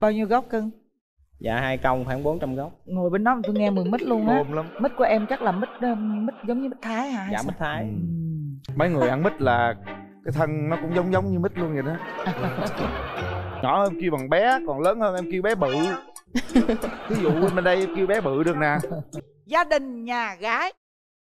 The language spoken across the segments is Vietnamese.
Bao nhiêu gốc cưng? Dạ 2 công khoảng 400 gốc. Ngồi bên đó mà tôi nghe mùi mít luôn á. Thơm lắm. Mít của em chắc là mít giống như mít Thái hả? Dạ mít Thái. Mấy người ăn mít là cái thân nó cũng giống như mít luôn vậy đó. Nhỏ hơn kêu bằng bé, còn lớn hơn em kêu bé bự. Ví dụ bên đây em kêu bé bự được nè. Gia đình nhà gái.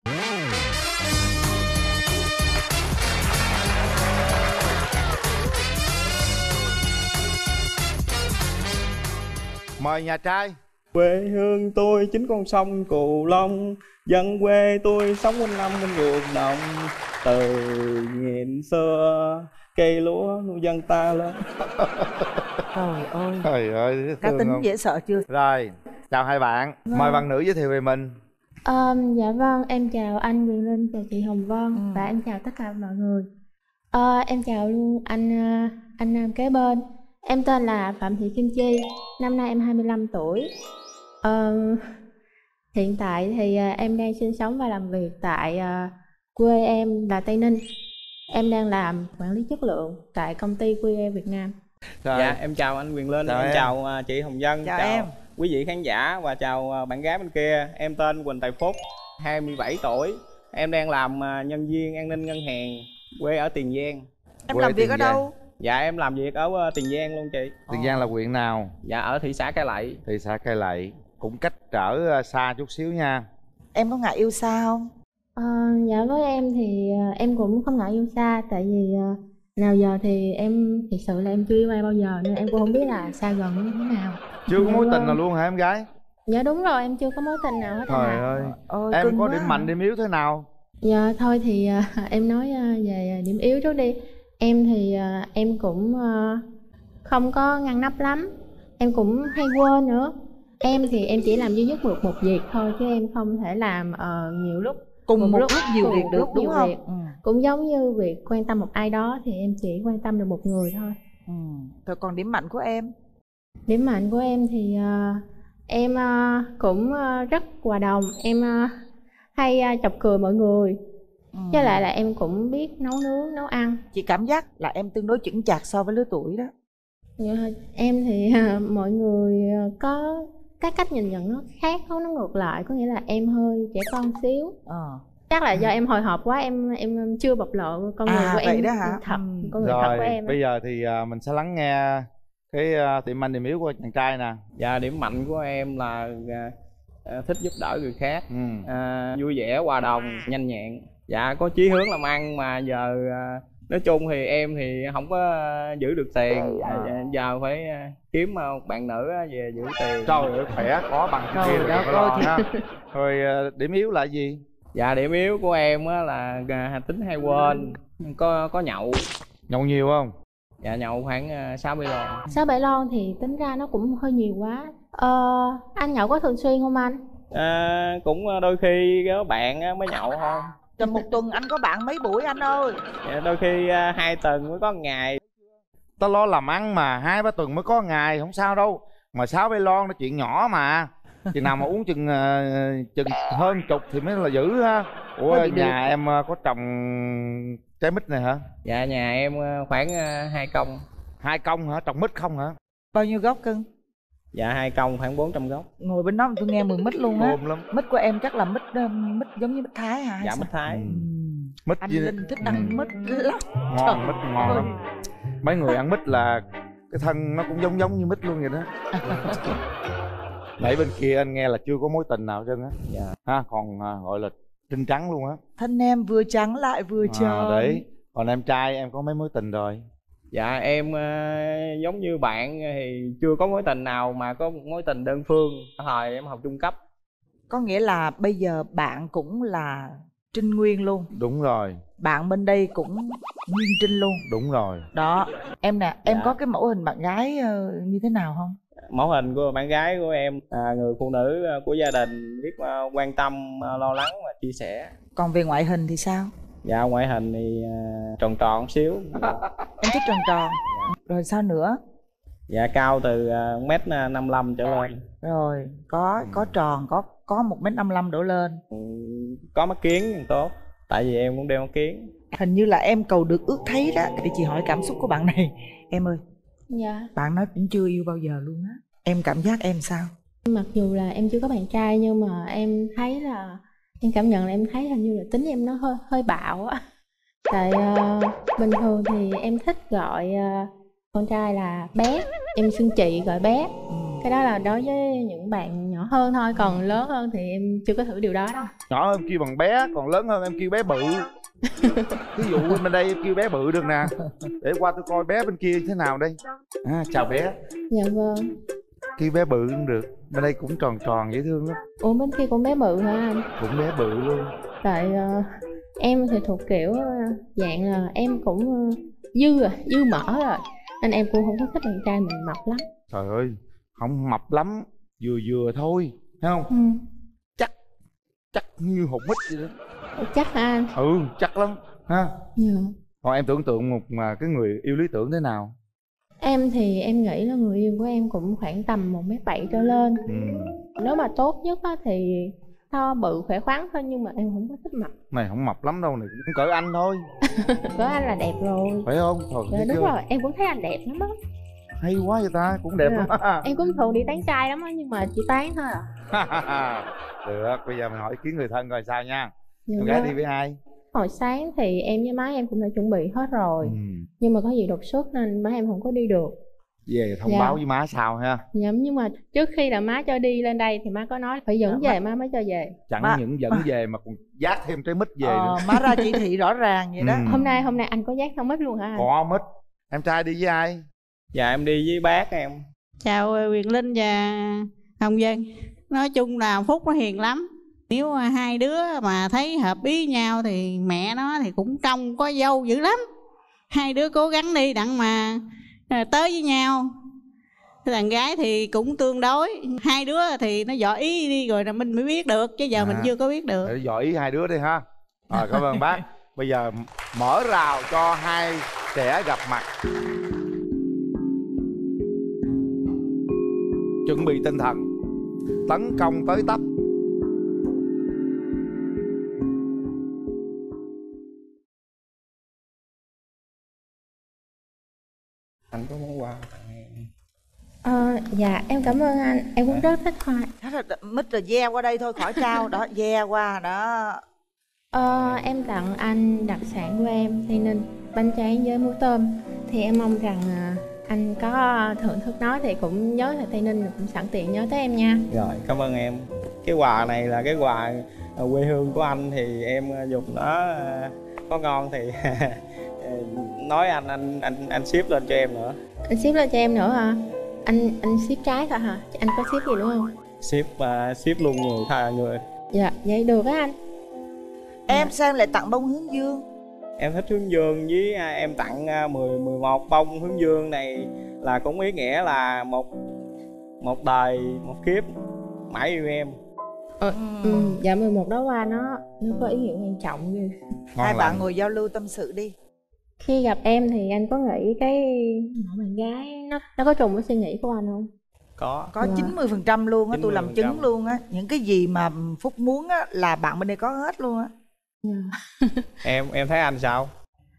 Mời nhà trai. Quê hương tôi chính con sông Cù Long, dân quê tôi sống quanh năm bên ruộng đồng. Từ nghìn xưa cây lúa nuôi dân ta lên. Trời ơi. Trời ơi, Cá tính không? dễ sợ chưa? Rồi, chào hai bạn. Mời bạn nữ giới thiệu về mình. Dạ vâng, em chào anh Quyền Linh, chào chị Hồng Vân và em chào tất cả mọi người. Em chào luôn anh nam kế bên. Em tên là Phạm Thị Kim Chi, năm nay em 25 tuổi. Hiện tại thì em đang sinh sống và làm việc tại quê em là Tây Ninh. Em đang làm quản lý chất lượng tại công ty QE Việt Nam. Rồi. Dạ em chào anh Quyền Linh, em chào chị Hồng Vân, Chào em. quý vị khán giả và chào bạn gái bên kia. Em tên Quỳnh Tài Phúc, 27 tuổi. Em đang làm nhân viên an ninh ngân hàng, quê ở Tiền Giang. Em Quê làm việc Tiền ở Giang. đâu? Dạ em làm việc ở Tiền Giang luôn chị. Tiền Giang là huyện nào? Dạ ở thị xã Cai Lậy. Thị xã Cai Lậy. Cũng cách trở xa chút xíu nha. Em có ngại yêu xa không? Dạ với em thì em cũng không ngại yêu xa. Tại vì nào giờ thì em thật sự là em chưa yêu ai bao giờ, nên em cũng không biết là xa gần như thế nào. Chưa có Dạ mối tình vâng. nào luôn hả em gái? Dạ đúng rồi, em chưa có mối tình nào hết. Trời ơi. Ôi, Em cưng có quá điểm à. mạnh điểm yếu thế nào? Dạ thôi thì em nói về điểm yếu trước đi. Em thì em cũng không có ngăn nắp lắm. Em cũng hay quên nữa. Em thì em chỉ làm duy nhất một việc thôi, chứ em không thể làm nhiều lúc. Cùng một lúc nhiều cùng việc một được lúc đúng nhiều không? việc. Cũng giống như việc quan tâm một ai đó thì em chỉ quan tâm được một người thôi. Rồi còn điểm mạnh của em? Điểm mạnh của em thì em cũng rất hòa đồng. Em hay chọc cười mọi người. Với lại là em cũng biết nấu nướng, nấu ăn. Chị cảm giác là em tương đối chững chạc so với lứa tuổi đó. Em thì mọi người có cái cách nhìn nhận nó khác, nó ngược lại. Có nghĩa là em hơi trẻ con xíu. Chắc là do em hồi hộp quá, em chưa bộc lộ con người của vậy em đó hả? thật, con người thật của em. Bây giờ thì mình sẽ lắng nghe cái điểm mạnh điểm yếu của chàng trai nè. Dạ điểm mạnh của em là thích giúp đỡ người khác, vui vẻ, hòa đồng, nhanh nhẹn. Dạ có chí hướng làm ăn mà giờ nói chung thì em thì không có giữ được tiền. Giờ phải kiếm một bạn nữ về giữ tiền. Trời ơi khỏe, có bằng cái kia đó rồi coi ha. Rồi điểm yếu là gì? Dạ điểm yếu của em á là tính hay quên, có nhậu. Nhậu nhiều không? Dạ nhậu khoảng 6-7 lon. 6-7 lon thì tính ra nó cũng hơi nhiều quá. Anh nhậu có thường xuyên không anh? Cũng đôi khi có bạn mới nhậu thôi. Trong một tuần anh có bạn mấy buổi anh ơi? Dạ, đôi khi 2 tuần mới có một ngày. Tao lo làm ăn mà 2-3 tuần mới có ngày, không sao đâu. Mà 6-7 lon nó chuyện nhỏ mà. Chừng nào mà uống chừng hơn chục thì mới là dữ ha. Ủa nhà em có trồng trái mít này hả? Dạ nhà em khoảng 2 công. 2 công hả? Trồng mít không hả? Bao nhiêu gốc cưng? Dạ 2 công khoảng 400 gốc. Ngồi bên đó mà tôi nghe mùi mít luôn á. Thơm lắm. Mít của em chắc là mít giống như mít Thái hả? Dạ mít Thái. Mít Anh Linh thích ăn mít lắm. Ngon, mít ngon lắm. Mấy người ăn mít là cái thân nó cũng giống như mít luôn vậy đó. Nãy bên kia anh nghe là chưa có mối tình nào trơn á. Dạ. Ha, còn gọi là trinh trắng luôn á. Thân em vừa trắng lại vừa tròn. Đấy. Còn em trai em có mấy mối tình rồi? Dạ em giống như bạn thì chưa có mối tình nào mà có một mối tình đơn phương. Thời em học trung cấp. Có nghĩa là bây giờ bạn cũng là trinh nguyên luôn. Đúng rồi. Bạn bên đây cũng nguyên trinh luôn. Đúng rồi. Đó. Em nè, em Dạ. có cái mẫu hình bạn gái như thế nào không? Mẫu hình của bạn gái của em người phụ nữ của gia đình, biết quan tâm, lo lắng và chia sẻ. Còn về ngoại hình thì sao? Dạ ngoại hình thì tròn tròn xíu. Em thích tròn tròn. Rồi sao nữa? Dạ cao từ 1m55 trở lên. Rồi có tròn, có 1m55 đổ lên. Có mắt kiến thì tốt, tại vì em cũng đeo mắt kiến. Hình như là em cầu được ước thấy đó. Để chị hỏi cảm xúc của bạn này. Em ơi, Dạ. Bạn nói cũng chưa yêu bao giờ luôn á. Em cảm giác em sao? Mặc dù là em chưa có bạn trai nhưng mà em thấy là em cảm nhận là em thấy hình như là tính em nó hơi bạo á. Tại bình thường thì em thích gọi con trai là bé, em xưng chị gọi bé. Cái đó là đối với những bạn nhỏ hơn thôi, còn lớn hơn thì em chưa có thử điều đó đâu. Nhỏ hơn kêu bằng bé, còn lớn hơn em kêu bé bự. Ví dụ bên đây em kêu bé bự được nè. Để qua tôi coi bé bên kia thế nào đây. Chào bé. Dạ vâng. Kêu bé bự cũng được. Bên đây cũng tròn tròn dễ thương lắm. Ủa bên kia cũng bé bự hả anh? Cũng bé bự luôn. Tại em thì thuộc kiểu dạng là em cũng dư mỡ rồi, nên em cũng không có thích bạn trai mình mập lắm. Trời ơi, không mập lắm, vừa vừa thôi, thấy không? Chắc như hột mít vậy đó. Chắc hả anh? Chắc lắm ha. Dạ. Còn em tưởng tượng một cái người yêu lý tưởng thế nào? Em thì em nghĩ là người yêu của em cũng khoảng tầm 1m7 trở lên. Nếu mà tốt nhất á thì to bự khỏe khoắn thôi, nhưng mà em không có thích mập. Này không mập lắm đâu, này cũng cỡ anh thôi. Cỡ anh là đẹp rồi. Phải không? Dạ đúng rồi, em cũng thấy anh đẹp lắm á. Hay quá vậy ta, cũng đẹp lắm. Em cũng thường đi tán trai lắm á, nhưng mà chỉ tán thôi à. Được, bây giờ mình hỏi ý kiến người thân coi sao nha. Dạ Em gái đi với ai? Hồi sáng thì em với má em cũng đã chuẩn bị hết rồi. Nhưng mà có gì đột xuất nên má em không có đi được. Về thông báo với má sao ha. Dạ, nhưng mà trước khi là má cho đi lên đây thì má có nói phải dẫn về má mới cho về. Chẳng những dẫn về mà còn dát thêm trái mít về nữa. Má ra chỉ thị rõ ràng vậy đó. Hôm nay anh có dát theo mít luôn hả anh? Có mít. Em trai đi với ai? Dạ em đi với bác em. Chào Quyền Linh và Hồng Vân. Nói chung là Phúc nó hiền lắm. Nếu hai đứa mà thấy hợp ý nhau thì mẹ nó thì cũng trông có dâu dữ lắm. Hai đứa cố gắng đi đặng mà tới với nhau. Thằng gái thì cũng tương đối. Hai đứa thì nó dò ý đi rồi là mình mới biết được, chứ giờ mình chưa có biết được. Để dò ý hai đứa đi ha. Cảm ơn bác. Bây giờ mở rào cho hai trẻ gặp mặt. Chuẩn bị tinh thần, tấn công tới tấp. Anh có món quà tặng em. Dạ em cảm ơn anh, em cũng rất thích hoa. Mít rồi ve qua đây thôi khỏi trao đó, ve qua đó. Em tặng anh đặc sản của em, Tây Ninh, bánh tráng với muối tôm. Thì em mong rằng anh có thưởng thức nó thì cũng nhớ là Tây Ninh, cũng sẵn tiện nhớ tới em nha. Rồi, cảm ơn em. Cái quà này là cái quà quê hương của anh, thì em dùng nó có ngon thì nói anh ship lên cho em nữa. Anh ship lên cho em nữa hả? Anh ship trái thôi hả? Anh có ship gì đúng không? Ship luôn người. Dạ, vậy được á anh. Em sao lời tặng bông hướng dương? Em thích hướng dương, với em tặng 11 bông hướng dương này là cũng ý nghĩa là một đời một kiếp mãi yêu em. Dạ 11 đó qua nó có ý nghĩa quan trọng ghê. Hai bạn ngồi giao lưu tâm sự đi. Khi gặp em thì anh có nghĩ cái mẫu bạn gái nó có trùng với suy nghĩ của anh không? Có 90% luôn á, tôi làm chứng luôn á. Những cái gì mà Phúc muốn á là bạn bên đây có hết luôn á. Em thấy anh sao?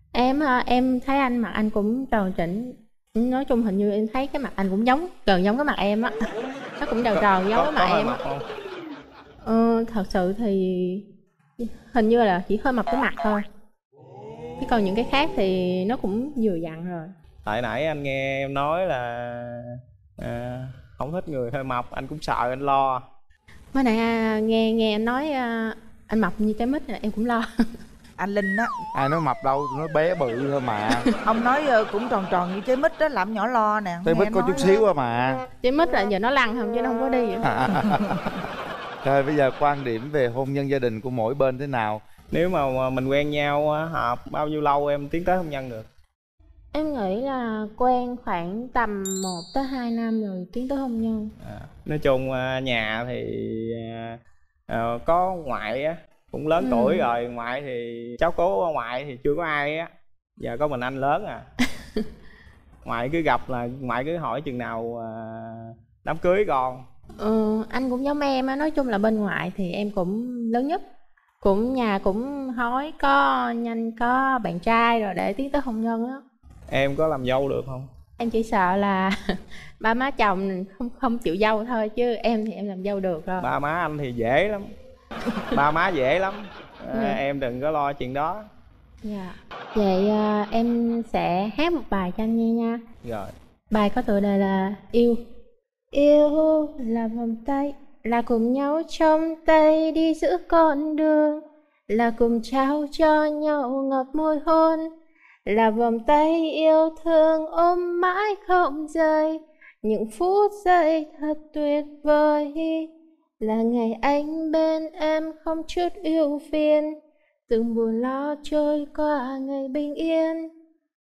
Em thấy anh mặt anh cũng tròn chỉnh. Nói chung hình như em thấy cái mặt anh cũng gần giống cái mặt em á. Nó cũng tròn giống cái mặt em á. Thật sự thì hình như là chỉ hơi mập cái mặt thôi, chứ còn những cái khác thì nó cũng vừa dặn rồi. Tại nãy anh nghe em nói là không thích người hơi mập, anh cũng sợ anh lo. Mới nãy nghe anh nói anh mập như trái mít này, em cũng lo. Anh Linh á. Ai nói mập đâu, nó bé bự thôi mà. Ông nói cũng tròn tròn như trái mít đó, làm nhỏ lo nè. Trái mít có chút xíu à mà. Trái mít là giờ nó lăn không chứ nó không có đi. Rồi bây giờ quan điểm về hôn nhân gia đình của mỗi bên thế nào? Nếu mà mình quen nhau hợp bao nhiêu lâu em tiến tới hôn nhân được? Em nghĩ là quen khoảng tầm 1 tới 2 năm rồi tiến tới hôn nhân. Nói chung nhà thì có ngoại á, cũng lớn tuổi rồi. Ngoại thì cháu cố ngoại thì chưa có ai á, giờ có mình anh lớn à. Ngoại cứ gặp là ngoại cứ hỏi chừng nào đám cưới con. Anh cũng giống em á, nói chung là bên ngoại thì em cũng lớn nhất, cũng nhà cũng hỏi có nhanh có bạn trai rồi để tiến tới hôn nhân á. Em có làm dâu được không? Em chỉ sợ là ba má chồng không chịu dâu thôi, chứ em thì em làm dâu được rồi. Ba má anh thì dễ lắm. Ba má dễ lắm. Em đừng có lo chuyện đó. Dạ. Vậy em sẽ hát một bài cho anh nghe nha. Rồi. Bài có tựa đề là Yêu. Yêu là vòng tay, là cùng nhau trong tay đi giữa con đường, là cùng trao cho nhau ngọt môi hôn, là vòng tay yêu thương ôm mãi không rời, những phút giây thật tuyệt vời, là ngày anh bên em không chút ưu phiền, từng buồn lo trôi qua ngày bình yên.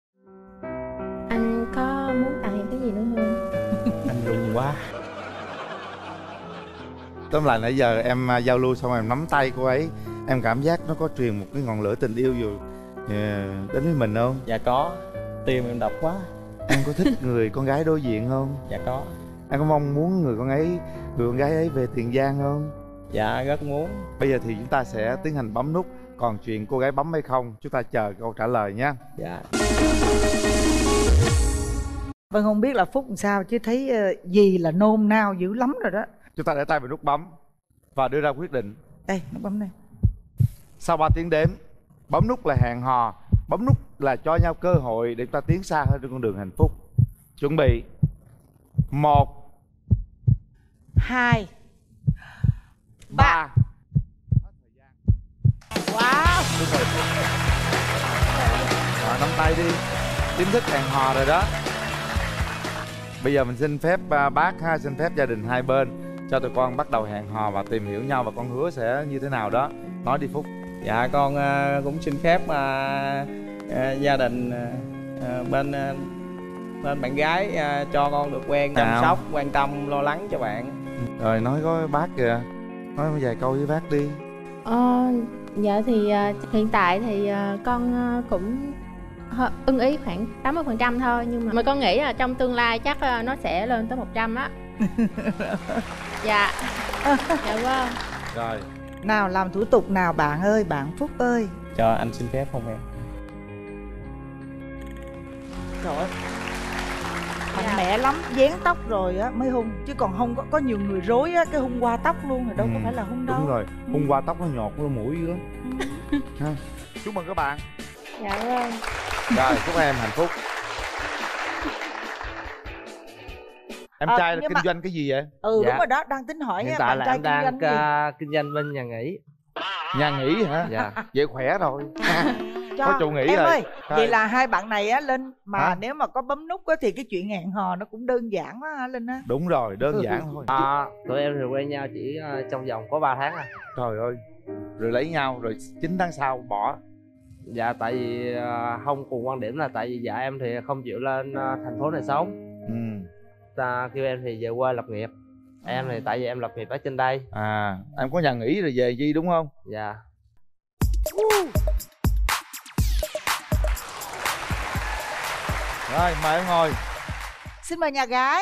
Anh có muốn tặng em cái gì nữa không? Anh run quá. Tóm lại nãy giờ em giao lưu xong em nắm tay cô ấy, em cảm giác nó có truyền một cái ngọn lửa tình yêu dù đến với mình không? Dạ có. Tim em đập quá. Em có thích người con gái đối diện không? Dạ có. Em có mong muốn người con gái ấy về Tiền Giang không? Dạ rất muốn. Bây giờ thì chúng ta sẽ tiến hành bấm nút. Còn chuyện cô gái bấm hay không, chúng ta chờ câu trả lời nhé. Dạ. Vân không biết là Phúc làm sao, chứ thấy dì là nôn nao dữ lắm rồi đó. Chúng ta để tay vào nút bấm và đưa ra quyết định. Đây, nó bấm đây. Sau 3 tiếng đếm, bấm nút là hẹn hò, bấm nút là cho nhau cơ hội để chúng ta tiến xa hơn trên con đường hạnh phúc. Chuẩn bị 1 2 3. Wow. Rồi, nắm tay đi. Chính thức hẹn hò rồi đó. Bây giờ mình xin phép bác ha, xin phép gia đình hai bên cho tụi con bắt đầu hẹn hò và tìm hiểu nhau, và con hứa sẽ như thế nào đó. Nói đi Phúc. Dạ con cũng xin phép gia đình bên bạn gái cho con được quen, chăm sóc, quan tâm, lo lắng cho bạn. Rồi nói có bác kìa, nói vài câu với bác đi. Dạ thì hiện tại thì con cũng ưng ý khoảng 80% thôi, nhưng mà con nghĩ là trong tương lai chắc nó sẽ lên tới 100 á. Dạ. Dạ vâng. Rồi. Nào làm thủ tục nào bạn ơi, bạn Phúc ơi. Cho anh xin phép không em? Trời ơi, mạnh mẽ lắm, dán tóc rồi á mới hung, chứ còn không có nhiều người rối á, cái hung qua tóc luôn rồi đâu có phải là hung đâu. Đúng rồi, hung qua tóc nó nhọt nó mũi dữ lắm. Ha. Chúc mừng các bạn. Dạ vâng. Rồi, chúc em hạnh phúc. Em trai là kinh doanh cái gì vậy? Dạ. Đúng rồi đó, đang tính hỏi hiện tại là em đang kinh doanh bên nhà nghỉ. Nhà nghỉ hả? Dạ. Vậy khỏe rồi. Có chủ nghỉ em rồi. ơi, vậy là hai bạn này á Linh mà nếu mà có bấm nút á thì cái chuyện hẹn hò nó cũng đơn giản quá hả Linh á? Đúng rồi, đơn giản thôi. Tụi em thì quen nhau chỉ trong vòng có 3 tháng à. Trời ơi. Rồi lấy nhau rồi 9 tháng sau bỏ. Dạ tại vì không cùng quan điểm, là tại vì vợ em thì không chịu lên thành phố này sống. Ta kêu em thì về quê lập nghiệp. Em thì tại vì em lập nghiệp ở trên đây. Em có nhà nghỉ rồi về gì đúng không? Dạ. Rồi mời em ngồi. Xin mời nhà gái.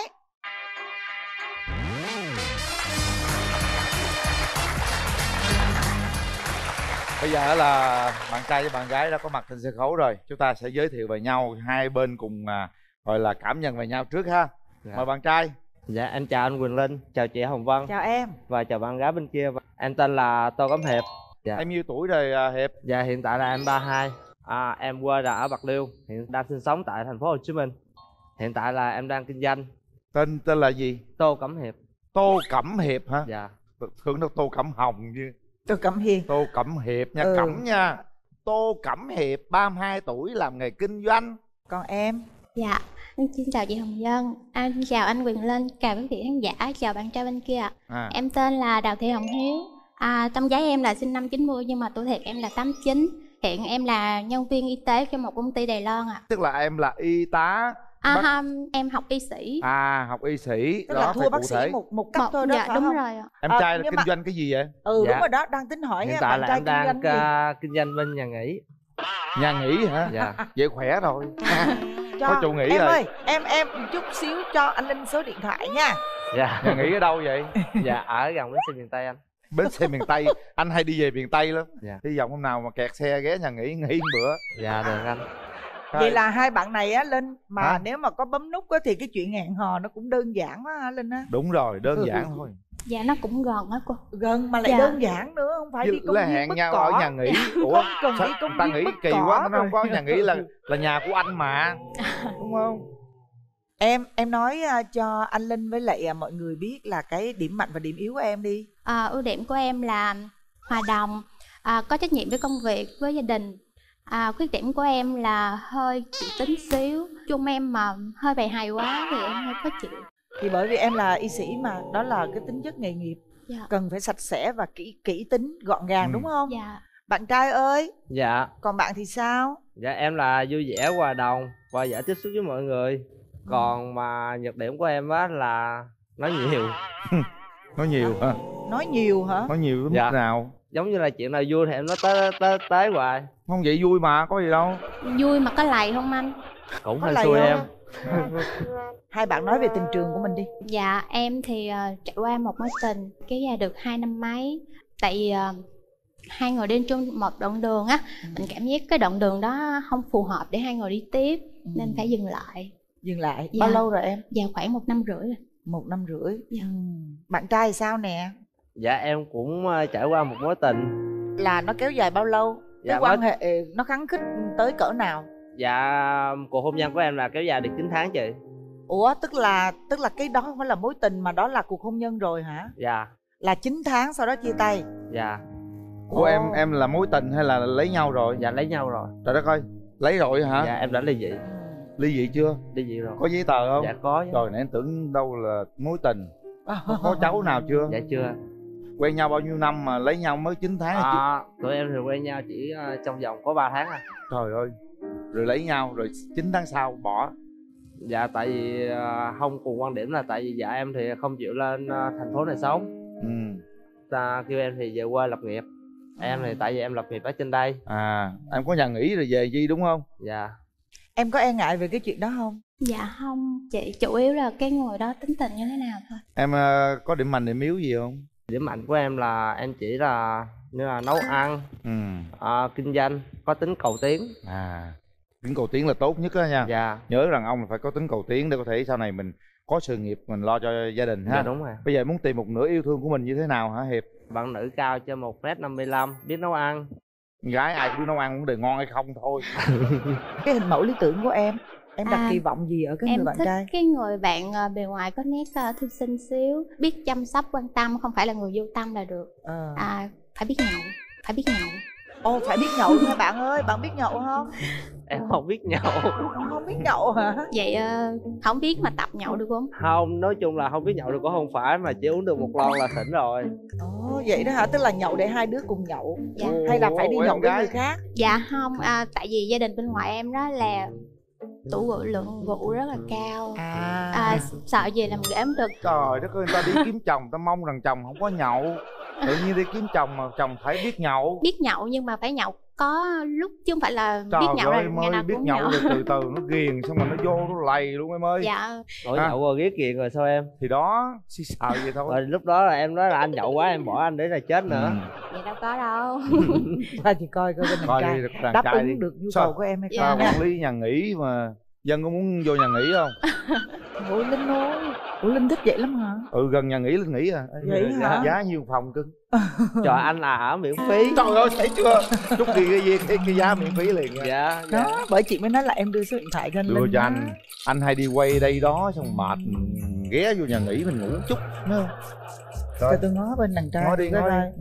Bây giờ là bạn trai với bạn gái đã có mặt trên sân khấu rồi. Chúng ta sẽ giới thiệu về nhau, hai bên cùng gọi là cảm nhận về nhau trước ha. Mời bạn trai. Dạ em chào anh Quỳnh Linh, chào chị Hồng Vân. Chào em. Và chào bạn gái bên kia. Em tên là Tô Cẩm Hiệp. Dạ. Em nhiêu tuổi rồi Hiệp? Dạ hiện tại là em 32. Em quê là ở Bạc Liêu, hiện đang sinh sống tại thành phố Hồ Chí Minh. Hiện tại là em đang kinh doanh. Tên là gì? Tô Cẩm Hiệp. Tô Cẩm Hiệp hả? Dạ. Thường đâu Tô Cẩm Hồng chứ. Tô Cẩm Hiệp. Tô Cẩm Hiệp nha, Cẩm nha. Tô Cẩm Hiệp, 32 tuổi, làm nghề kinh doanh. Còn em? Dạ, em xin chào chị Hồng Vân, em chào anh Quyền Linh, chào quý vị khán giả, chào bạn trai bên kia. Em tên là Đào Thị Hồng Hiếu. Trong giấy em là sinh năm 90 nhưng mà tuổi thiệt em là 89. Hiện em là nhân viên y tế cho một công ty Đài Loan ạ. Tức là em là y tá. Em học y sĩ. Học y sĩ. Tức là thua bác sĩ một cấp thôi đó. Dạ đúng rồi ạ. Em trai là kinh doanh cái gì vậy? Đúng rồi đó, đang tính hỏi hiện tại là em đang kinh doanh bên nhà nghỉ. Nhà nghỉ hả? Dạ. Vậy khỏe rồi. Có chủ nghỉ em rồi. Ơi, em chút xíu cho anh Linh số điện thoại nha. Dạ. Nhà nghỉ ở đâu vậy? Dạ ở gần bến xe miền Tây anh. Bến xe miền Tây. Anh hay đi về miền Tây lắm. Dạ. Hy vọng hôm nào mà kẹt xe ghé nhà nghỉ một bữa. Dạ được anh. Vậy là hai bạn này á Linh mà Hả? nếu mà có bấm nút á thì cái chuyện hẹn hò nó cũng đơn giản quá hả Linh á? Đúng rồi, đơn giản thôi. Dạ nó cũng gần á cô. Gần mà lại Dạ. đơn giản nữa, không phải đi công là viên hẹn bứt nhau cỏ. ở nhà nghỉ. Ủa cần sao đi công ta viên nghĩ bứt kỳ cỏ quá, nó không có rồi. nhà nghỉ là nhà của anh mà. Đúng không? Em nói cho anh Linh với lại mọi người biết là cái điểm mạnh và điểm yếu của em đi. Ưu điểm của em là hòa đồng, có trách nhiệm với công việc, với gia đình. Khuyết điểm của em là hơi kỹ tính xíu. Chung em mà hơi bày hài quá thì em hơi khó chịu. Thì bởi vì em là y sĩ mà, đó là cái tính chất nghề nghiệp. Dạ. Cần phải sạch sẽ và kỹ tính, gọn gàng đúng không? Dạ. Bạn trai ơi, Dạ. còn bạn thì sao? Dạ em là vui vẻ, hòa đồng và dễ tiếp xúc với mọi người. Còn mà nhược điểm của em á là nói nhiều. Nói nhiều hả? Nói nhiều hả? Nói nhiều đến Dạ. mức nào? Giống như là chuyện nào vui thì em nói tới hoài. Không vậy vui mà, có gì đâu. Vui mà có lầy không anh? Cũng Có hơi lầy xui không? em. Hai bạn nói về tình trường của mình đi. Dạ em thì trải qua một mối tình kéo dài được 2 năm mấy. Tại vì hai người đi chung một đoạn đường á, mình cảm giác cái đoạn đường đó không phù hợp để hai người đi tiếp, nên phải dừng lại. Dừng lại. Dạ. Bao lâu rồi em? Dạ khoảng 1 năm rưỡi rồi. 1 năm rưỡi. Dạ. Bạn trai thì sao nè? Dạ em cũng trải qua một mối tình. Là nó kéo dài bao lâu? Dạ, Cái quan hệ nó khăng khít tới cỡ nào? Dạ cuộc hôn nhân của em là kéo dài được 9 tháng chị. Ủa tức là cái đó không phải là mối tình mà đó là cuộc hôn nhân rồi hả? Dạ. Là 9 tháng sau đó chia tay. Dạ. Của em là mối tình hay là lấy nhau rồi? Dạ lấy nhau rồi. Trời đất ơi, lấy rồi hả? Dạ em đã ly dị. Ly dị chưa? Ly dị rồi. Có giấy tờ không? Dạ có chứ. Rồi nãy em tưởng đâu là mối tình. Có cháu nào chưa? Dạ chưa. Quen nhau bao nhiêu năm mà lấy nhau mới 9 tháng hay chưa? Tụi em thì quen nhau chỉ trong vòng có 3 tháng à. Trời ơi. Rồi lấy nhau rồi 9 tháng sau bỏ. Dạ tại vì không cùng quan điểm, là tại vì dạ em thì không chịu lên thành phố này sống. Ta kêu em thì về quê lập nghiệp. Em thì tại vì em lập nghiệp ở trên đây. Em có nhà nghỉ rồi về chi đúng không? Dạ. Em có e ngại về cái chuyện đó không? Dạ không chị, chủ yếu là cái người đó tính tình như thế nào thôi. Em có điểm mạnh điểm yếu gì không? Điểm mạnh của em là em chỉ là như là nấu ăn, kinh doanh, có tính cầu tiến. Tính cầu tiến là tốt nhất đó nha. Dạ. Nhớ rằng ông phải có tính cầu tiến để có thể sau này mình có sự nghiệp, mình lo cho gia đình ha. Dạ đúng rồi. Bây giờ muốn tìm một nửa yêu thương của mình như thế nào hả Hiệp? Bạn nữ cao trên 1m55, biết nấu ăn. Gái ai cũng biết nấu ăn, vấn đề ngon hay không thôi. Cái hình mẫu lý tưởng của em đặt kỳ vọng gì ở cái người bạn trai? Em thích cái người bạn bề ngoài có nét thư sinh xíu, biết chăm sóc quan tâm, không phải là người vô tâm là được. Phải biết nhậu, phải biết nhậu. Ồ, phải biết nhậu nha bạn ơi, bạn biết nhậu không? Em không biết nhậu. Không biết nhậu hả? Vậy không biết mà tập nhậu được không? Không, nói chung là không biết nhậu được cũng không phải, mà chỉ uống được một lon là tỉnh rồi. Ồ, vậy đó hả? Tức là nhậu để hai đứa cùng nhậu. Dạ. Hay là phải đi nhậu với người khác? Dạ không, tại vì gia đình bên ngoại em đó là tủ lượng rượu rất là cao. Sợ gì làm ghém được. Trời đất ơi, người ta đi kiếm chồng, ta mong rằng chồng không có nhậu. Tự nhiên đi kiếm chồng mà chồng phải biết nhậu. Biết nhậu nhưng mà phải nhậu có lúc, chứ không phải là biết nhậu rồi là ngày nào biết cũng nhậu nhậu. rồi từ từ nó ghiền, xong rồi nó vô nó lầy luôn em ơi. Dạ. Rồi nhậu rồi ghét ghiền rồi sao em? Thì đó, xí sợ vậy thôi. Rồi lúc đó là em nói là anh nhậu quá em bỏ anh để là chết nữa. Vậy đâu có đâu. Thôi chị coi bên đàn trai đáp ứng được nhu cầu của em hay không. Quản lý nhà nghỉ mà Dân có muốn vô nhà nghỉ không? Ủa Linh ơi, ủa Linh thích vậy lắm hả? Gần nhà nghỉ Linh nghỉ à. Vậy hả? Giá nhiêu phòng cưng? Trời anh là ở miễn phí. Trời ơi thấy chưa? Chút đi cái giá miễn phí liền nha. Dạ. Đó, bởi chị mới nói là em đưa số điện thoại cho anh Đưa Linh. cho anh hay đi quay đây đó xong mệt ghé vô nhà nghỉ mình ngủ chút nữa. Rồi tôi ngó bên đàn trai. Ngó đi.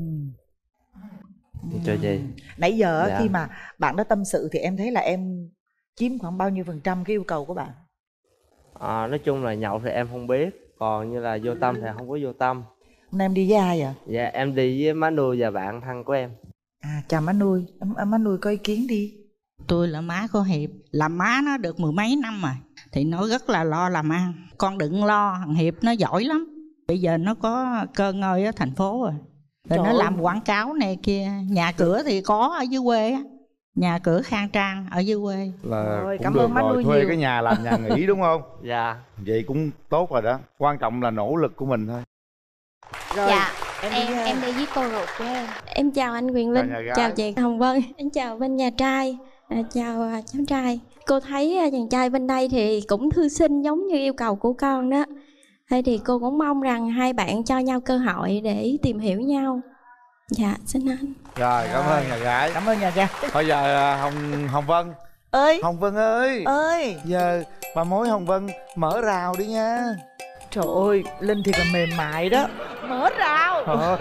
Trời gì? Nãy giờ khi mà bạn đó tâm sự thì em thấy là em chiếm khoảng bao nhiêu phần trăm cái yêu cầu của bạn? Nói chung là nhậu thì em không biết, còn như là vô tâm thì không có vô tâm. Hôm nay em đi với ai vậy? Dạ em đi với má nuôi và bạn thân của em. Chào má nuôi, má nuôi có ý kiến đi. Tôi là má của Hiệp, làm má nó được 10 mấy năm rồi thì nó rất là lo làm ăn. Con đừng lo, thằng Hiệp nó giỏi lắm. Bây giờ nó có cơ ngơi ở thành phố rồi. Rồi nó làm quảng cáo này kia. Nhà cửa thì có ở dưới quê á, nhà cửa khang trang ở dưới quê. Là rồi, cũng cảm được ơn má rồi, nuôi thuê nhiều. cái nhà làm nhà nghỉ đúng không? Dạ. Vậy cũng tốt rồi đó. Quan trọng là nỗ lực của mình thôi. Rồi, dạ em đi với cô ruột của em. Em chào anh Quyền Linh, chào chị Hồng Vân, em chào bên nhà trai, chào cháu trai. Cô thấy chàng trai bên đây thì cũng thư sinh giống như yêu cầu của con đó. Thế thì cô cũng mong rằng hai bạn cho nhau cơ hội để tìm hiểu nhau. Dạ, xin anh. Rồi, cảm ơn nhà gái. Cảm ơn nhà gái. Bây giờ Hồng Vân ơi, Hồng Vân ơi, giờ bà mối Hồng Vân mở rào đi nha. Trời ơi, Linh thiệt là mềm mại đó. Mở rào. Thôi.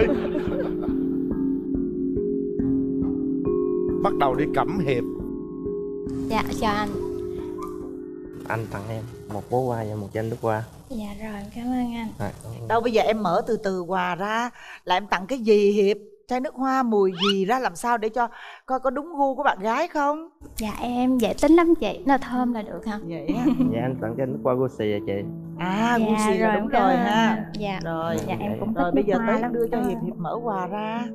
Bắt đầu đi cẩm hiệp. Dạ, chào anh. Anh tặng em một bó hoa và một chai nước hoa. Dạ rồi, cảm ơn anh. Đâu bây giờ em mở từ từ quà ra là em tặng cái gì Hiệp? Chai nước hoa mùi gì ra làm sao để cho coi có đúng gu của bạn gái không? Dạ em dễ tính lắm chị, nó thơm là được hả? Vậy á. Dạ anh tặng chai nước hoa Gucci à chị. À, dạ, Gucci là đúng rồi ha. Dạ. Rồi, dạ em cũng rồi thích bây giờ nước hoa tới lắm. đưa cho Hiệp mở quà ra.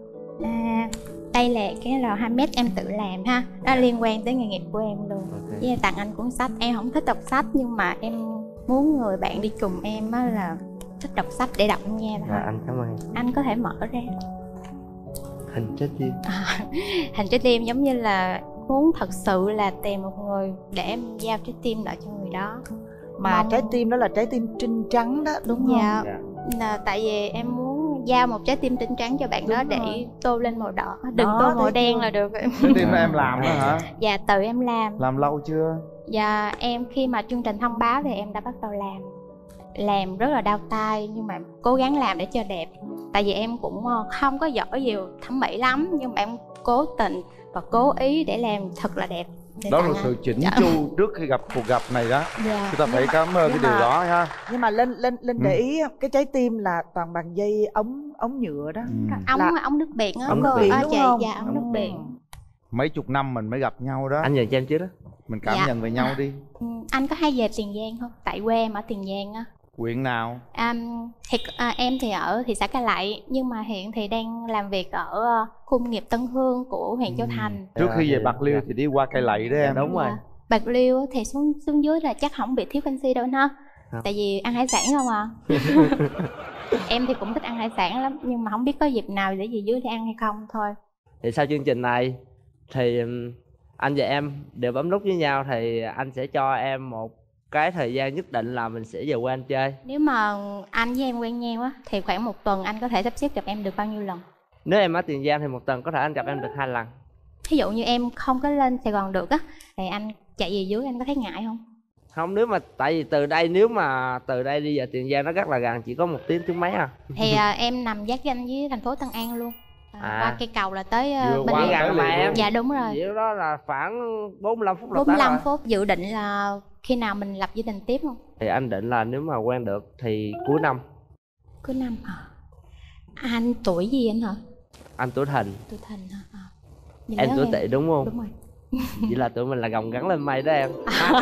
Đây là cái lò handmade em tự làm ha. Nó liên quan tới nghề nghiệp của em luôn. Với tặng anh cuốn sách. Em không thích đọc sách nhưng mà em muốn người bạn đi cùng em á là thích đọc sách để đọc nha. Dạ anh cảm ơn. Anh có thể mở ra. Hình trái tim. Hình trái tim giống như là muốn thật sự là tìm một người để em giao trái tim lại cho người đó. Mà trái tim đó là trái tim trinh trắng đó, đúng không? Dạ. Là tại vì em muốn giao một trái tim trinh trắng cho bạn đó để tô lên màu đỏ, đừng tô màu đen là được. Trái tim em làm đó hả? Dạ tự em làm lâu chưa? Dạ em khi mà chương trình thông báo thì em đã bắt đầu làm rất là đau tay nhưng mà cố gắng làm để cho đẹp. Tại vì em cũng không có giỏi nhiều thẩm mỹ lắm nhưng mà em cố tình và cố ý để làm thật là đẹp. Đó là sự chỉnh chu trước khi gặp cuộc gặp này đó. Dạ. Chúng ta phải cảm ơn cái điều đó ha. Nhưng mà Linh để ý cái trái tim là toàn bằng dây ống nhựa đó. Ống nước biển á. Ống nước biển đúng không? Dạ, ống nước biển. Mấy chục năm mình mới gặp nhau đó. Anh về cho em trước đó. Mình cảm nhận về nhau đi. Anh có hay về Tiền Giang không? Tại quê em ở Tiền Giang á. Huyện nào? Em thì ở thị xã Cai Lậy nhưng mà hiện thì đang làm việc ở khu công nghiệp Tân Hương của huyện Châu Thành. Trước khi về Bạc Liêu thì đi qua Cai Lậy đó em. Đúng rồi. Bạc Liêu thì xuống dưới là chắc không bị thiếu canxi đâu ha. Tại vì ăn hải sản không à. Em thì cũng thích ăn hải sản lắm nhưng mà không biết có dịp nào để về dưới thì ăn hay không thôi. Thì sau chương trình này thì anh và em đều bấm nút với nhau thì anh sẽ cho em một cái thời gian nhất định là mình sẽ về quê anh chơi. Nếu mà anh với em quen nhau á thì khoảng 1 tuần anh có thể sắp xếp gặp em được bao nhiêu lần? Nếu em ở Tiền Giang thì 1 tuần có thể anh gặp em được 2 lần. Ví dụ như em không có lên Sài Gòn được á thì anh chạy về dưới anh có thấy ngại không? Không, nếu mà tại vì nếu mà từ đây đi về Tiền Giang nó rất là gần, chỉ có 1 tiếng mấy à. Thì em nằm giáp ranh với thành phố Tân An luôn. Qua cây cầu là tới bên gần mà em. Dạ đúng rồi. Vậy đó là khoảng 45 phút là 45 phút. Dự định là khi nào mình lập gia đình tiếp không? Thì anh định là nếu mà quen được thì cuối năm. Cuối năm hả? Anh tuổi gì anh hả? Anh tuổi Thìn. Tuổi Thìn hả? Em tuổi Tỵ đúng không? Đúng rồi. Vậy là tụi mình là gồng gắn lên mây đó em.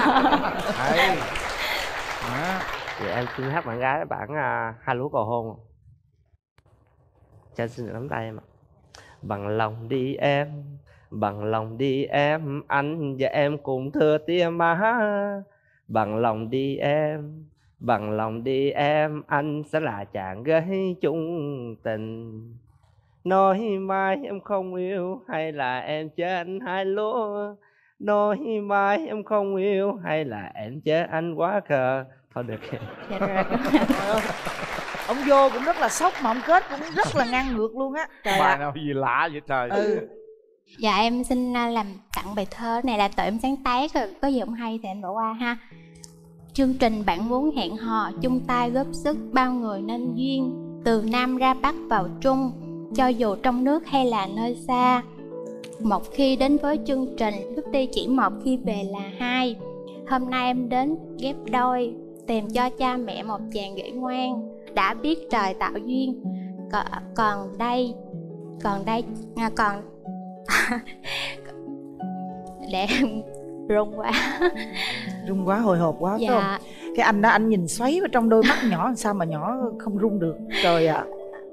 Vậy em xin hát bạn gái bản Hai Lúa Cầu Hôn. Cho anh xin được nắm tay em ạ. Bằng lòng đi em, bằng lòng đi em, anh và em cùng thưa tia má. Bằng lòng đi em, bằng lòng đi em, anh sẽ là chàng gái chung tình. Nói mai em không yêu hay là em chê anh Hai Lúa. Nói mai em không yêu hay là em chê anh quá khờ. Thôi được. Ông vô cũng rất là sốc mà ông kết cũng rất là ngang ngược luôn á. Bài nào gì lạ vậy trời. Dạ em xin làm tặng bài thơ này là tự em sáng tác rồi, có gì không hay thì anh bỏ qua ha. Chương trình bạn muốn hẹn hò, chung tay góp sức bao người nên duyên. Từ Nam ra Bắc vào Trung, cho dù trong nước hay là nơi xa. Một khi đến với chương trình, bước đi chỉ một khi về là hai. Hôm nay em đến ghép đôi, tìm cho cha mẹ một chàng rể ngoan. Đã biết trời tạo duyên, còn để rung quá hồi hộp quá. Dạ. Phải không? Cái anh đó anh nhìn xoáy vào trong đôi mắt nhỏ, sao mà nhỏ không rung được trời ạ.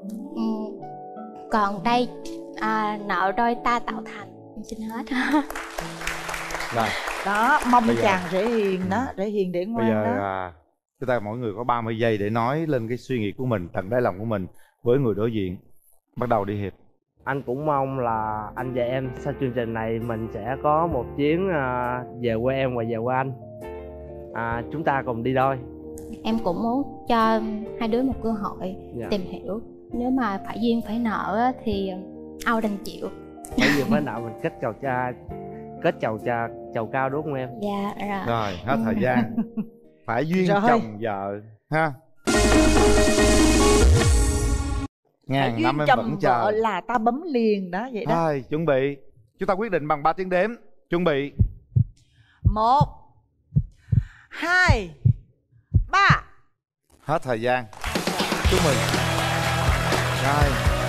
Còn đây nợ đôi ta tạo thành. Em xin hết. Rồi. Đó mong chàng rể hiền đó, rể hiền để ngoan. Bây giờ đó. chúng ta mỗi người có 30 giây để nói lên cái suy nghĩ của mình, tận đáy lòng của mình với người đối diện. Bắt đầu đi Hiệp. Anh cũng mong là anh và em sau chương trình này mình sẽ có một chuyến về quê em và về quê anh. Chúng ta cùng đi đôi. Em cũng muốn cho hai đứa một cơ hội tìm hiểu. Nếu mà phải duyên phải nợ á, thì Âu đành chịu. Phải duyên phải nợ mình kết chầu cao đúng không em? Dạ rồi. Rồi hết thời gian. Phải duyên Rồi. chồng vợ ha. Ngàn năm em vẫn chờ. Vợ là ta bấm liền đó vậy đó. Thôi chuẩn bị. Chúng ta quyết định bằng 3 tiếng đếm. Chuẩn bị. 1 2 3. Hết thời gian. Chúc mừng. Rồi.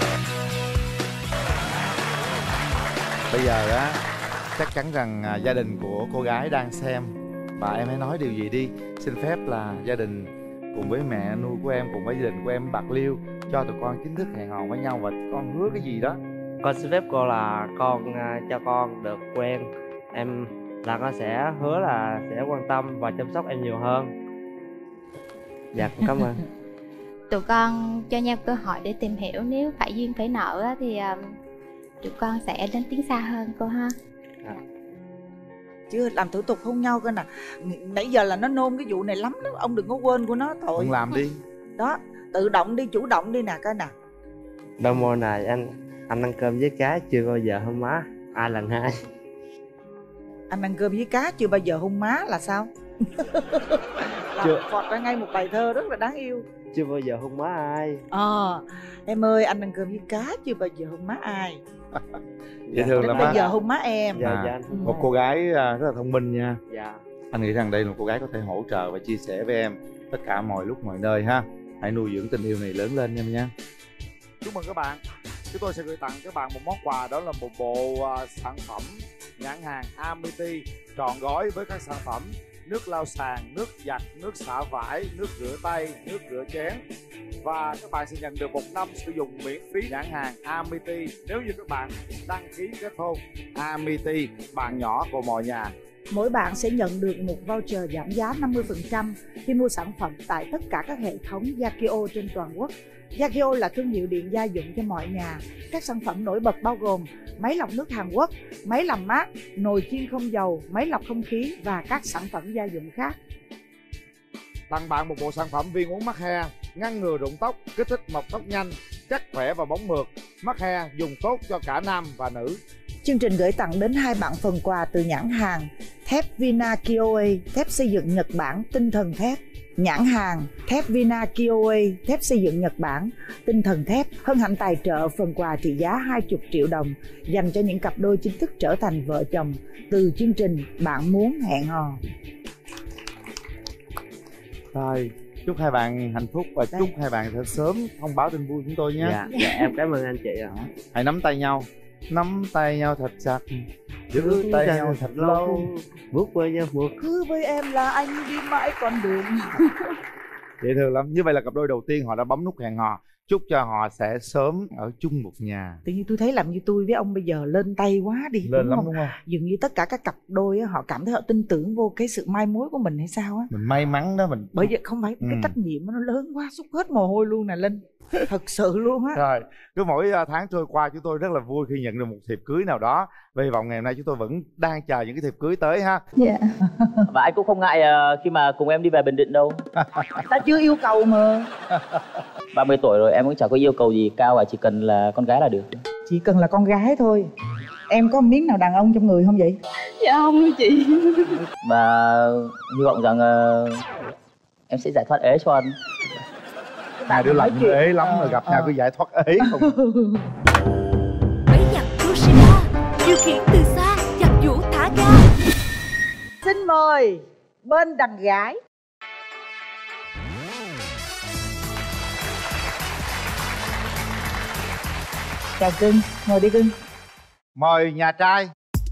Bây giờ á, chắc chắn rằng gia đình của cô gái đang xem. Và em hãy nói điều gì đi. Xin phép là gia đình cùng với mẹ nuôi của em, cùng với gia đình của em Bạc Liêu cho tụi con chính thức hẹn hò với nhau. Và con hứa cái gì đó. Con xin phép cô là con cho con được quen em, là con sẽ hứa là sẽ quan tâm và chăm sóc em nhiều hơn. Dạ con cảm ơn. Tụi con cho nhau cơ hội để tìm hiểu. Nếu phải duyên phải nợ á, thì tụi con sẽ đến tiến xa hơn cô ha. Chưa làm thủ tục hôn nhau cơ nè. Nãy giờ là nó nôn cái vụ này lắm đó. Ông đừng có quên của nó thôi. Con làm đi. Đó, tự động đi, chủ động đi nè coi nè. Đôi môi này anh ăn cơm với cá chưa bao giờ hôn má. Ai lần hai. Anh ăn cơm với cá chưa bao giờ hôn má là sao? Chưa. Phọt ra ngay một bài thơ rất là đáng yêu. Chưa bao giờ hôn má ai. Em ơi, anh ăn cơm với cá chưa bao giờ hôn má ai. Dễ thương lắm á. Bây giờ hôn má em. Dạ anh. Một cô gái rất là thông minh nha. Dạ. Anh nghĩ rằng đây là một cô gái có thể hỗ trợ và chia sẻ với em tất cả mọi lúc mọi nơi ha. Hãy nuôi dưỡng tình yêu này lớn lên em nha. Chúc mừng các bạn. Chúng tôi sẽ gửi tặng các bạn một món quà, đó là một bộ sản phẩm nhãn hàng Amity trọn gói với các sản phẩm nước lau sàn, nước giặt, nước xả vải, nước rửa tay, nước rửa chén. Và các bạn sẽ nhận được 1 năm sử dụng miễn phí nhãn hàng Amity nếu như các bạn đăng ký kết hôn. Amity, bạn nhỏ của mọi nhà. Mỗi bạn sẽ nhận được một voucher giảm giá 50% khi mua sản phẩm tại tất cả các hệ thống Yakio trên toàn quốc. Yakio là thương hiệu điện gia dụng cho mọi nhà. Các sản phẩm nổi bật bao gồm máy lọc nước Hàn Quốc, máy làm mát, nồi chiên không dầu, máy lọc không khí và các sản phẩm gia dụng khác. Tặng bạn một bộ sản phẩm viên uống mắc he, ngăn ngừa rụng tóc, kích thích mọc tóc nhanh, chắc khỏe và bóng mượt. Mắc he dùng tốt cho cả nam và nữ. Chương trình gửi tặng đến 2 bạn phần quà từ nhãn hàng thép Vina Kioe, thép xây dựng Nhật Bản, tinh thần thép. Nhãn hàng thép Vina Kioe, thép xây dựng Nhật Bản, tinh thần thép hân hạnh tài trợ phần quà trị giá 20 triệu đồng dành cho những cặp đôi chính thức trở thành vợ chồng từ chương trình Bạn Muốn Hẹn Hò. Rồi, chúc hai bạn hạnh phúc và chúc hai bạn sẽ sớm thông báo tin vui chúng tôi nhé. Dạ, em cảm ơn anh chị ạ. Hãy nắm tay nhau. Nắm tay nhau thật chặt, giữ tay nhau thật lâu, bước với nhau bước. Cứ với em là anh đi mãi con đường. Dễ thương lắm. Như vậy là cặp đôi đầu tiên họ đã bấm nút hẹn hò. Chúc cho họ sẽ sớm ở chung một nhà. Tự nhiên tôi thấy làm như tôi với ông bây giờ lên tay quá đi. Lên lắm đúng không? Dường như tất cả các cặp đôi á, họ cảm thấy họ tin tưởng vô cái sự mai mối của mình hay sao á. Mình may mắn đó mình. Bởi vì không phải cái trách nhiệm nó lớn quá, xúc hết mồ hôi luôn nè Linh. Thật sự luôn á. Rồi, cứ mỗi tháng trôi qua chúng tôi rất là vui khi nhận được một thiệp cưới nào đó. Và hy vọng ngày hôm nay chúng tôi vẫn đang chờ những cái thiệp cưới tới ha. Dạ. Và anh cũng không ngại khi mà cùng em đi về Bình Định đâu. Ta chưa yêu cầu mà. 30 tuổi rồi em cũng chẳng có yêu cầu gì cao, chỉ cần là con gái là được. Chỉ cần là con gái thôi. Em có miếng nào đàn ông trong người không vậy? Dạ không chị. Và hy vọng rằng em sẽ giải thoát ế cho anh. Hai đứa lạnh ế lắm rồi gặp nhau cứ giải thoát ế không. Bẫy giặc Kushida điều khiển từ xa, giặc vũ thả ga. Xin mời bên đàn gái. Chào cưng, ngồi đi cưng. Mời nhà trai.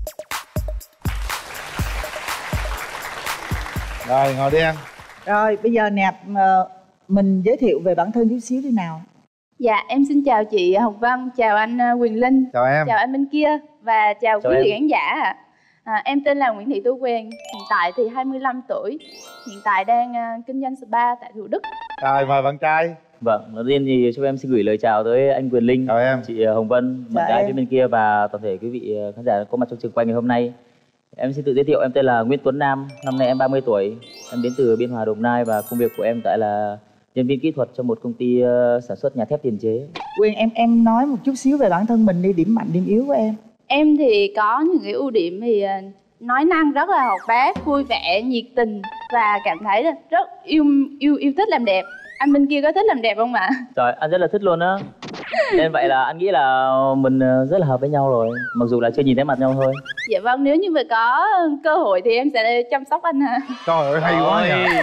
Rồi ngồi đi em. Rồi bây giờ nè, mình giới thiệu về bản thân chút xíu đi nào. Dạ em xin chào chị Hồng Vân, chào anh Quyền Linh. Chào em. Chào anh bên kia và chào quý vị khán giả ạ. Em tên là Nguyễn Thị Tú Quyền, hiện tại thì 25 tuổi, hiện tại đang kinh doanh spa tại Thủ Đức. Rồi mời bạn trai. Vâng, đầu tiên thì cho em xin gửi lời chào tới anh Quyền Linh, chào em, chị Hồng Vân, bạn gái phía bên kia và toàn thể quý vị khán giả có mặt trong trường quay ngày hôm nay. Em xin tự giới thiệu, em tên là Nguyễn Tuấn Nam, năm nay em 30 tuổi, em đến từ Biên Hòa, Đồng Nai và công việc của em tại là nhân viên kỹ thuật cho một công ty sản xuất nhà thép tiền chế. Quyền, em nói một chút xíu về bản thân mình đi, điểm mạnh điểm yếu của em. Em thì có những cái ưu điểm thì nói năng rất là hoạt bát, vui vẻ, nhiệt tình và cảm thấy rất yêu thích làm đẹp. Anh bên kia có thích làm đẹp không ạ? Trời, anh rất là thích luôn á. Nên vậy là anh nghĩ là mình rất là hợp với nhau rồi, mặc dù là chưa nhìn thấy mặt nhau thôi. Dạ vâng, nếu như mà có cơ hội thì em sẽ chăm sóc anh ạ. Trời ơi, hay quá nhỉ.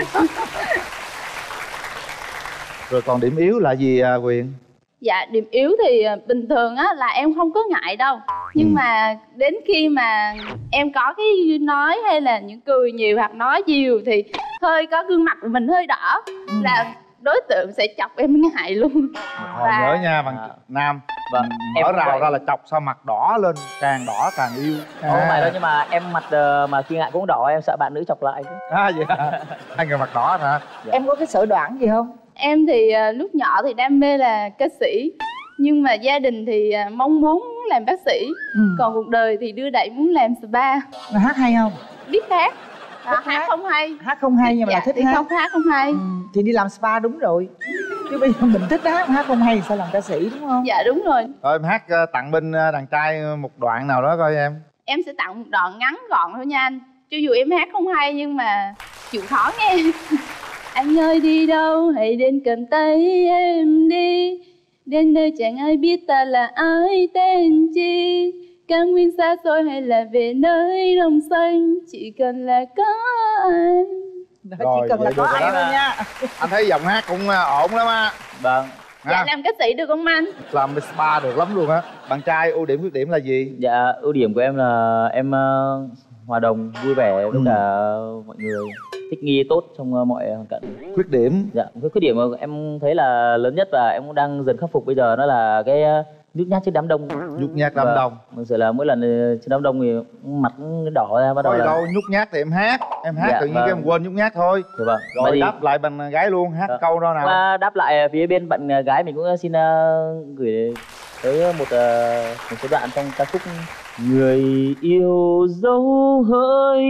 Rồi còn điểm yếu là gì Quyền? Dạ, điểm yếu thì bình thường á là em không có ngại đâu. Nhưng mà đến khi mà em có cái nói hay là những cười nhiều hoặc nói nhiều thì hơi có gương mặt của mình hơi đỏ, là đối tượng sẽ chọc em ngại luôn. Hồi nhớ nha bạn Nam. Vâng, mở rào ra là chọc sao mặt đỏ lên, càng đỏ càng yêu. Không phải đâu, nhưng mà em mặt mà khi ngại cũng đỏ, em sợ bạn nữ chọc lại. Vậy hả? Hai người mặt đỏ hả? Dạ. Em có cái sở đoản gì không? Em thì lúc nhỏ thì đam mê là ca sĩ, nhưng mà gia đình thì mong muốn làm bác sĩ. Còn cuộc đời thì đưa đẩy muốn làm spa. Mà hát hay không? Biết hát. Hát không hay. Hát không hay nhưng mà là thích hát. Không hát không hay. Thì đi làm spa đúng rồi. Chứ bây giờ mình thích hát không hay sao làm ca sĩ, đúng không? Dạ đúng rồi. Rồi em hát tặng bên đàn trai một đoạn nào đó coi em. Em sẽ tặng một đoạn ngắn gọn thôi nha anh. Cho dù em hát không hay nhưng mà chịu khó nghe. Anh ơi đi đâu hãy đến cầm tay em đi, đến nơi chẳng ai biết ta là ai tên chi, cao nguyên xa xôi hay là về nơi đồng xanh, chỉ cần là có anh. Rồi, chỉ cần là có anh thôi nha. Anh thấy giọng hát cũng ổn lắm á. Vâng. Dạ làm ca sĩ được không anh? Làm spa được lắm luôn á. Bạn trai ưu điểm khuyết điểm là gì? Dạ ưu điểm của em là em hòa đồng, vui vẻ với cả mọi người, thích nghi tốt trong mọi hoàn cảnh. Khuyết điểm? Dạ, cái khuyết điểm mà em thấy là lớn nhất và em cũng đang dần khắc phục bây giờ đó là cái nhút nhát trước đám đông. Nhút nhát đám đông. Thực sự là mỗi lần trước đám đông thì mặt đỏ ra bắt đầu là... đâu nhút nhát thì em hát tự nhiên cái em quên nhút nhát thôi. Dạ vâng. Rồi đáp lại bạn gái luôn, hát câu đó nào. Và đáp lại phía bên bạn gái mình cũng xin gửi tới một số đoạn trong ca khúc Người yêu dấu hỡi,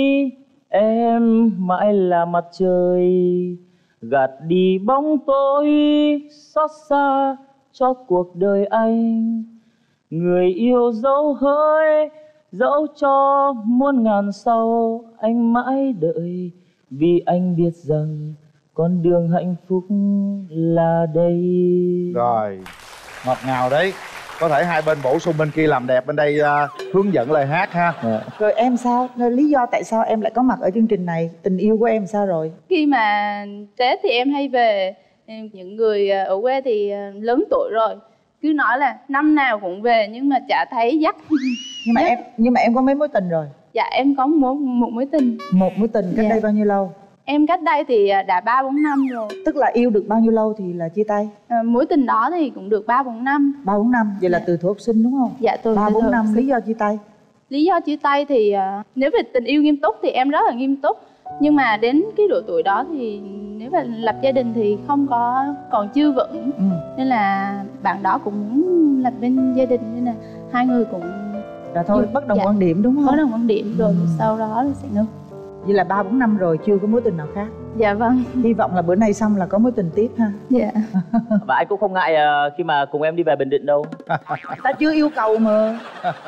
em mãi là mặt trời gạt đi bóng tối xót xa cho cuộc đời anh. Người yêu dấu hỡi, dẫu cho muôn ngàn sau anh mãi đợi, vì anh biết rằng con đường hạnh phúc là đây. Rồi, ngọt ngào đấy. Có thể hai bên bổ sung, bên kia làm đẹp, bên đây hướng dẫn lời hát ha. Rồi em sao? Lý do tại sao em lại có mặt ở chương trình này? Tình yêu của em sao rồi? Khi mà Tết thì em hay về, những người ở quê thì lớn tuổi rồi cứ nói là năm nào cũng về nhưng mà chả thấy dắt. Nhưng mà em có mấy mối tình rồi? Dạ em có một mối tình. Một mối tình cách đây bao nhiêu lâu? Em cách đây thì đã 3-4 năm rồi. Tức là yêu được bao nhiêu lâu thì là chia tay? Mối tình đó thì cũng được 3-4 năm. 3-4 năm, vậy là từ thuở học sinh đúng không? Dạ từ 3-4 năm. Lý do chia tay? Lý do chia tay thì nếu về tình yêu nghiêm túc thì em rất là nghiêm túc. Nhưng mà đến cái độ tuổi đó thì nếu mà lập gia đình thì còn chưa vững. Nên là bạn đó cũng muốn lập bên gia đình, nên là hai người cũng thôi bất đồng quan điểm đúng không? Bất đồng quan điểm rồi sau đó sẽ ngưng. Vậy là 3-4 năm rồi chưa có mối tình nào khác? Dạ vâng. Hy vọng là bữa nay xong là có mối tình tiếp ha. Dạ. Và anh cũng không ngại khi mà cùng em đi về Bình Định đâu. Ta chưa yêu cầu mà.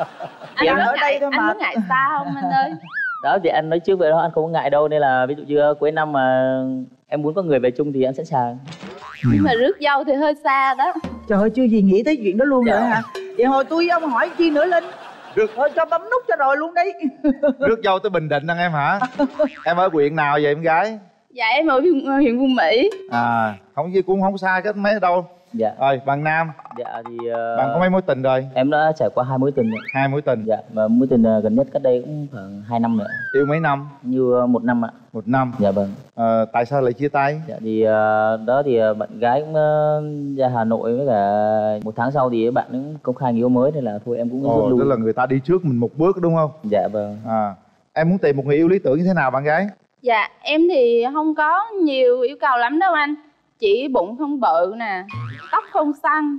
Anh ở đây thôi mà. Anh có ngại xa không anh ơi? Đó thì anh nói trước vậy đó, anh không có ngại đâu. Nên là ví dụ như cuối năm mà em muốn có người về chung thì anh sẵn sàng. Nhưng mà rước dâu thì hơi xa đó. Trời ơi, chưa gì nghĩ tới chuyện đó luôn rồi hả? Vậy hồi tôi với ông hỏi chi nữa Linh? Thôi cho bấm nút cho rồi luôn đi. Rước dâu tới Bình Định anh em hả? Em ở huyện nào vậy em gái? Dạ em ở huyện Phú Mỹ. Không gì cũng không xa cái mấy đâu. Dạ. Rồi bạn Nam. Dạ thì bạn có mấy mối tình rồi? Em đã trải qua 2 mối tình rồi. 2 mối tình. Dạ, và mối tình gần nhất cách đây cũng khoảng 2 năm nữa. Yêu mấy năm? Như 1 năm ạ. 1 năm. Dạ vâng. Tại sao lại chia tay? Dạ thì đó thì bạn gái cũng ra Hà Nội, với cả 1 tháng sau thì bạn cũng công khai người yêu mới, nên là thôi em cũng rút lui. Tức là người ta đi trước mình một bước đúng không? Dạ vâng. Em muốn tìm một người yêu lý tưởng như thế nào bạn gái? Dạ em thì không có nhiều yêu cầu lắm đâu anh. chỉ bụng không bự nè, tóc không xăn,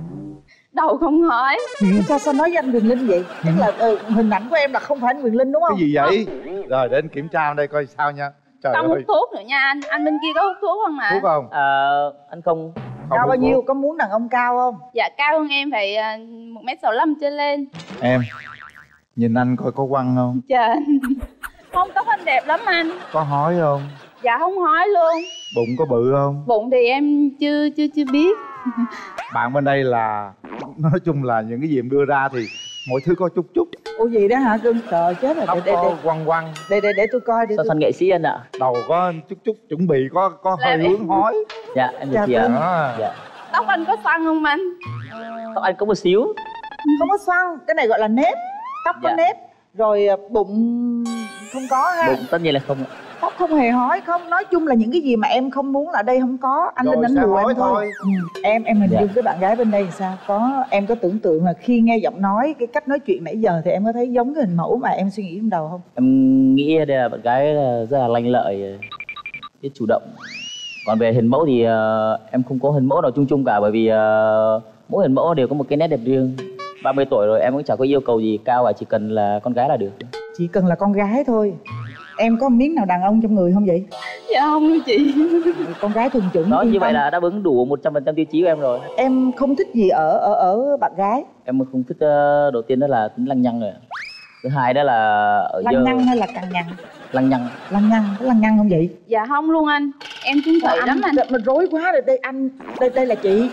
đầu không hói. Sao nói với anh Quyền Linh vậy? Tức là hình ảnh của em là không phải anh Quyền Linh đúng không? Cái gì vậy? Rồi để anh kiểm tra đây coi sao nha. Trời Không ơi. hút thuốc nữa nha anh. Anh bên kia có hút thuốc không ạ? Thuốc không? Anh không. Cao bao nhiêu? Có muốn đàn ông cao không? Dạ cao hơn em phải 1m65 trở lên. Em nhìn anh coi có quăng không? Trời. Không, tóc anh đẹp lắm anh. Có hói không? Dạ không hói luôn. Bụng có bự không? Bụng thì em chưa biết. Bạn bên đây là nói chung là những cái gì em đưa ra thì mọi thứ có chút chút. Ủa gì đó hả cưng? Trời chết rồi. Tóc có quăng quăng. Để tôi coi. Sao fan nghệ sĩ anh ạ? Đầu có chút chút chuẩn bị có hơi hướng hói. Dạ em được chị ạ. Dạ. Tóc anh có xoăn không anh? Tóc anh có một xíu. Không có xoăn, cái này gọi là nếp. Tóc có nếp. Rồi bụng không có ha. Bụng tất nhiên là không ạ. Tóc không hề hói, không. Nói chung là những cái gì mà em không muốn là ở đây không có. Anh Linh đánh đùa em thôi. Em hình dung cái bạn gái bên đây sao? Em có tưởng tượng là khi nghe giọng nói, cái cách nói chuyện nãy giờ thì em có thấy giống cái hình mẫu mà em suy nghĩ trong đầu không? Em nghĩ đây là bạn gái rất là lanh lợi, biết chủ động. Còn về hình mẫu thì em không có hình mẫu nào chung chung cả, bởi vì mỗi hình mẫu đều có một cái nét đẹp riêng. 30 tuổi rồi em cũng chẳng có yêu cầu gì cao, và chỉ cần là con gái là được. Chỉ cần là con gái thôi. Em có miếng nào đàn ông trong người không vậy? Dạ không đâu chị. Con gái thuần chủng. Đó, như vậy là đáp ứng đủ 100% tiêu chí của em rồi. Em không thích gì ở bạn gái? Em không thích, đầu tiên đó là tính lăng nhăng rồi. Thứ hai đó là ở lăng nhăng hay là cằn nhằn? Lăng nhăng. Lăng nhăng, có lăng nhăng không vậy? Dạ không luôn anh. Em chung thủy lắm anh. Mình rối quá rồi đây anh. Đây là chị.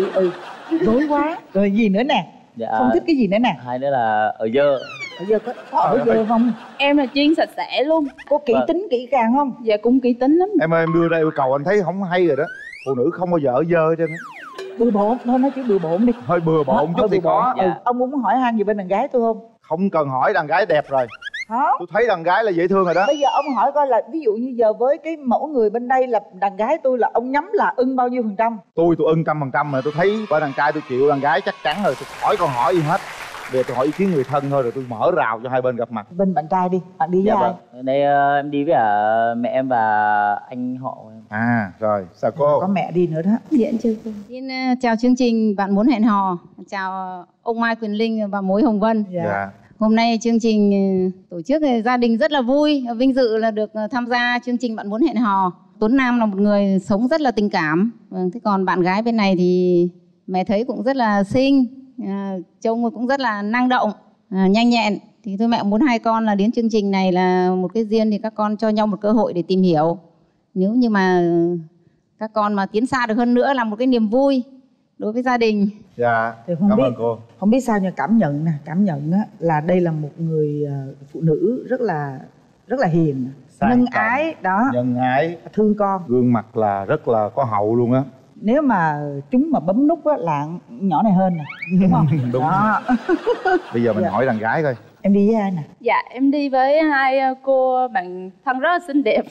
Rối quá. Rồi gì nữa nè? Dạ. Không thích cái gì nữa nè? Hai nữa là ở dơ. Ở dơ có ở dơ không? Em là chuyên sạch sẽ luôn. Có kỹ tính kỹ càng không? Dạ cũng kỹ tính lắm. Em ơi, em đưa ra yêu cầu anh thấy không hay rồi đó. Phụ nữ không bao giờ ở dơ trên. Bừa bộn thôi, nói chữ bừa bộn đi. Hơi bừa bộn chút thì có. Ông muốn hỏi han gì bên đàn gái tôi không? Không cần hỏi, đàn gái đẹp rồi. Tôi thấy đàn gái là dễ thương rồi đó. Bây giờ ông hỏi coi là ví dụ như giờ với cái mẫu người bên đây là đàn gái tôi, là ông nhắm là ưng bao nhiêu %? Tôi ưng 100% mà. Tôi thấy bởi đàn trai tôi chịu, đàn gái chắc chắn rồi. Tôi hỏi con hỏi gì hết. Bây giờ tôi hỏi ý kiến người thân thôi, rồi tôi mở rào cho hai bên gặp mặt. Bên bạn trai đi, bạn đi với ai? Ở đây em đi với mẹ em và anh họ em. À rồi, sao cô? Có mẹ đi nữa đó. Dạ chưa cô. Xin chào chương trình Bạn Muốn Hẹn Hò. Chào ông Mai Quyền Linh và Mối Hồng Vân. Dạ. Hôm nay chương trình tổ chức gia đình rất là vui, vinh dự là được tham gia chương trình Bạn Muốn Hẹn Hò. Tuấn Nam là một người sống rất là tình cảm. Thế còn bạn gái bên này thì mẹ thấy cũng rất là xinh, trông cũng rất là năng động, nhanh nhẹn. Thì tôi mẹ muốn hai con là đến chương trình này là một cái duyên, thì các con cho nhau một cơ hội để tìm hiểu. Nếu như mà các con mà tiến xa được hơn nữa là một cái niềm vui đối với gia đình. Dạ, cảm ơn cô. Không biết sao nhưng cảm nhận á, là đây là một người phụ nữ rất là hiền, nhân ái đó, nhân ái, thương con, gương mặt là rất là có hậu luôn á. Nếu mà chúng mà bấm nút á là nhỏ này hơn nè, đúng không? Đúng. Đó. Bây giờ mình hỏi đàn gái coi. Em đi với ai nè? Dạ em đi với hai cô bạn thân rất là xinh đẹp.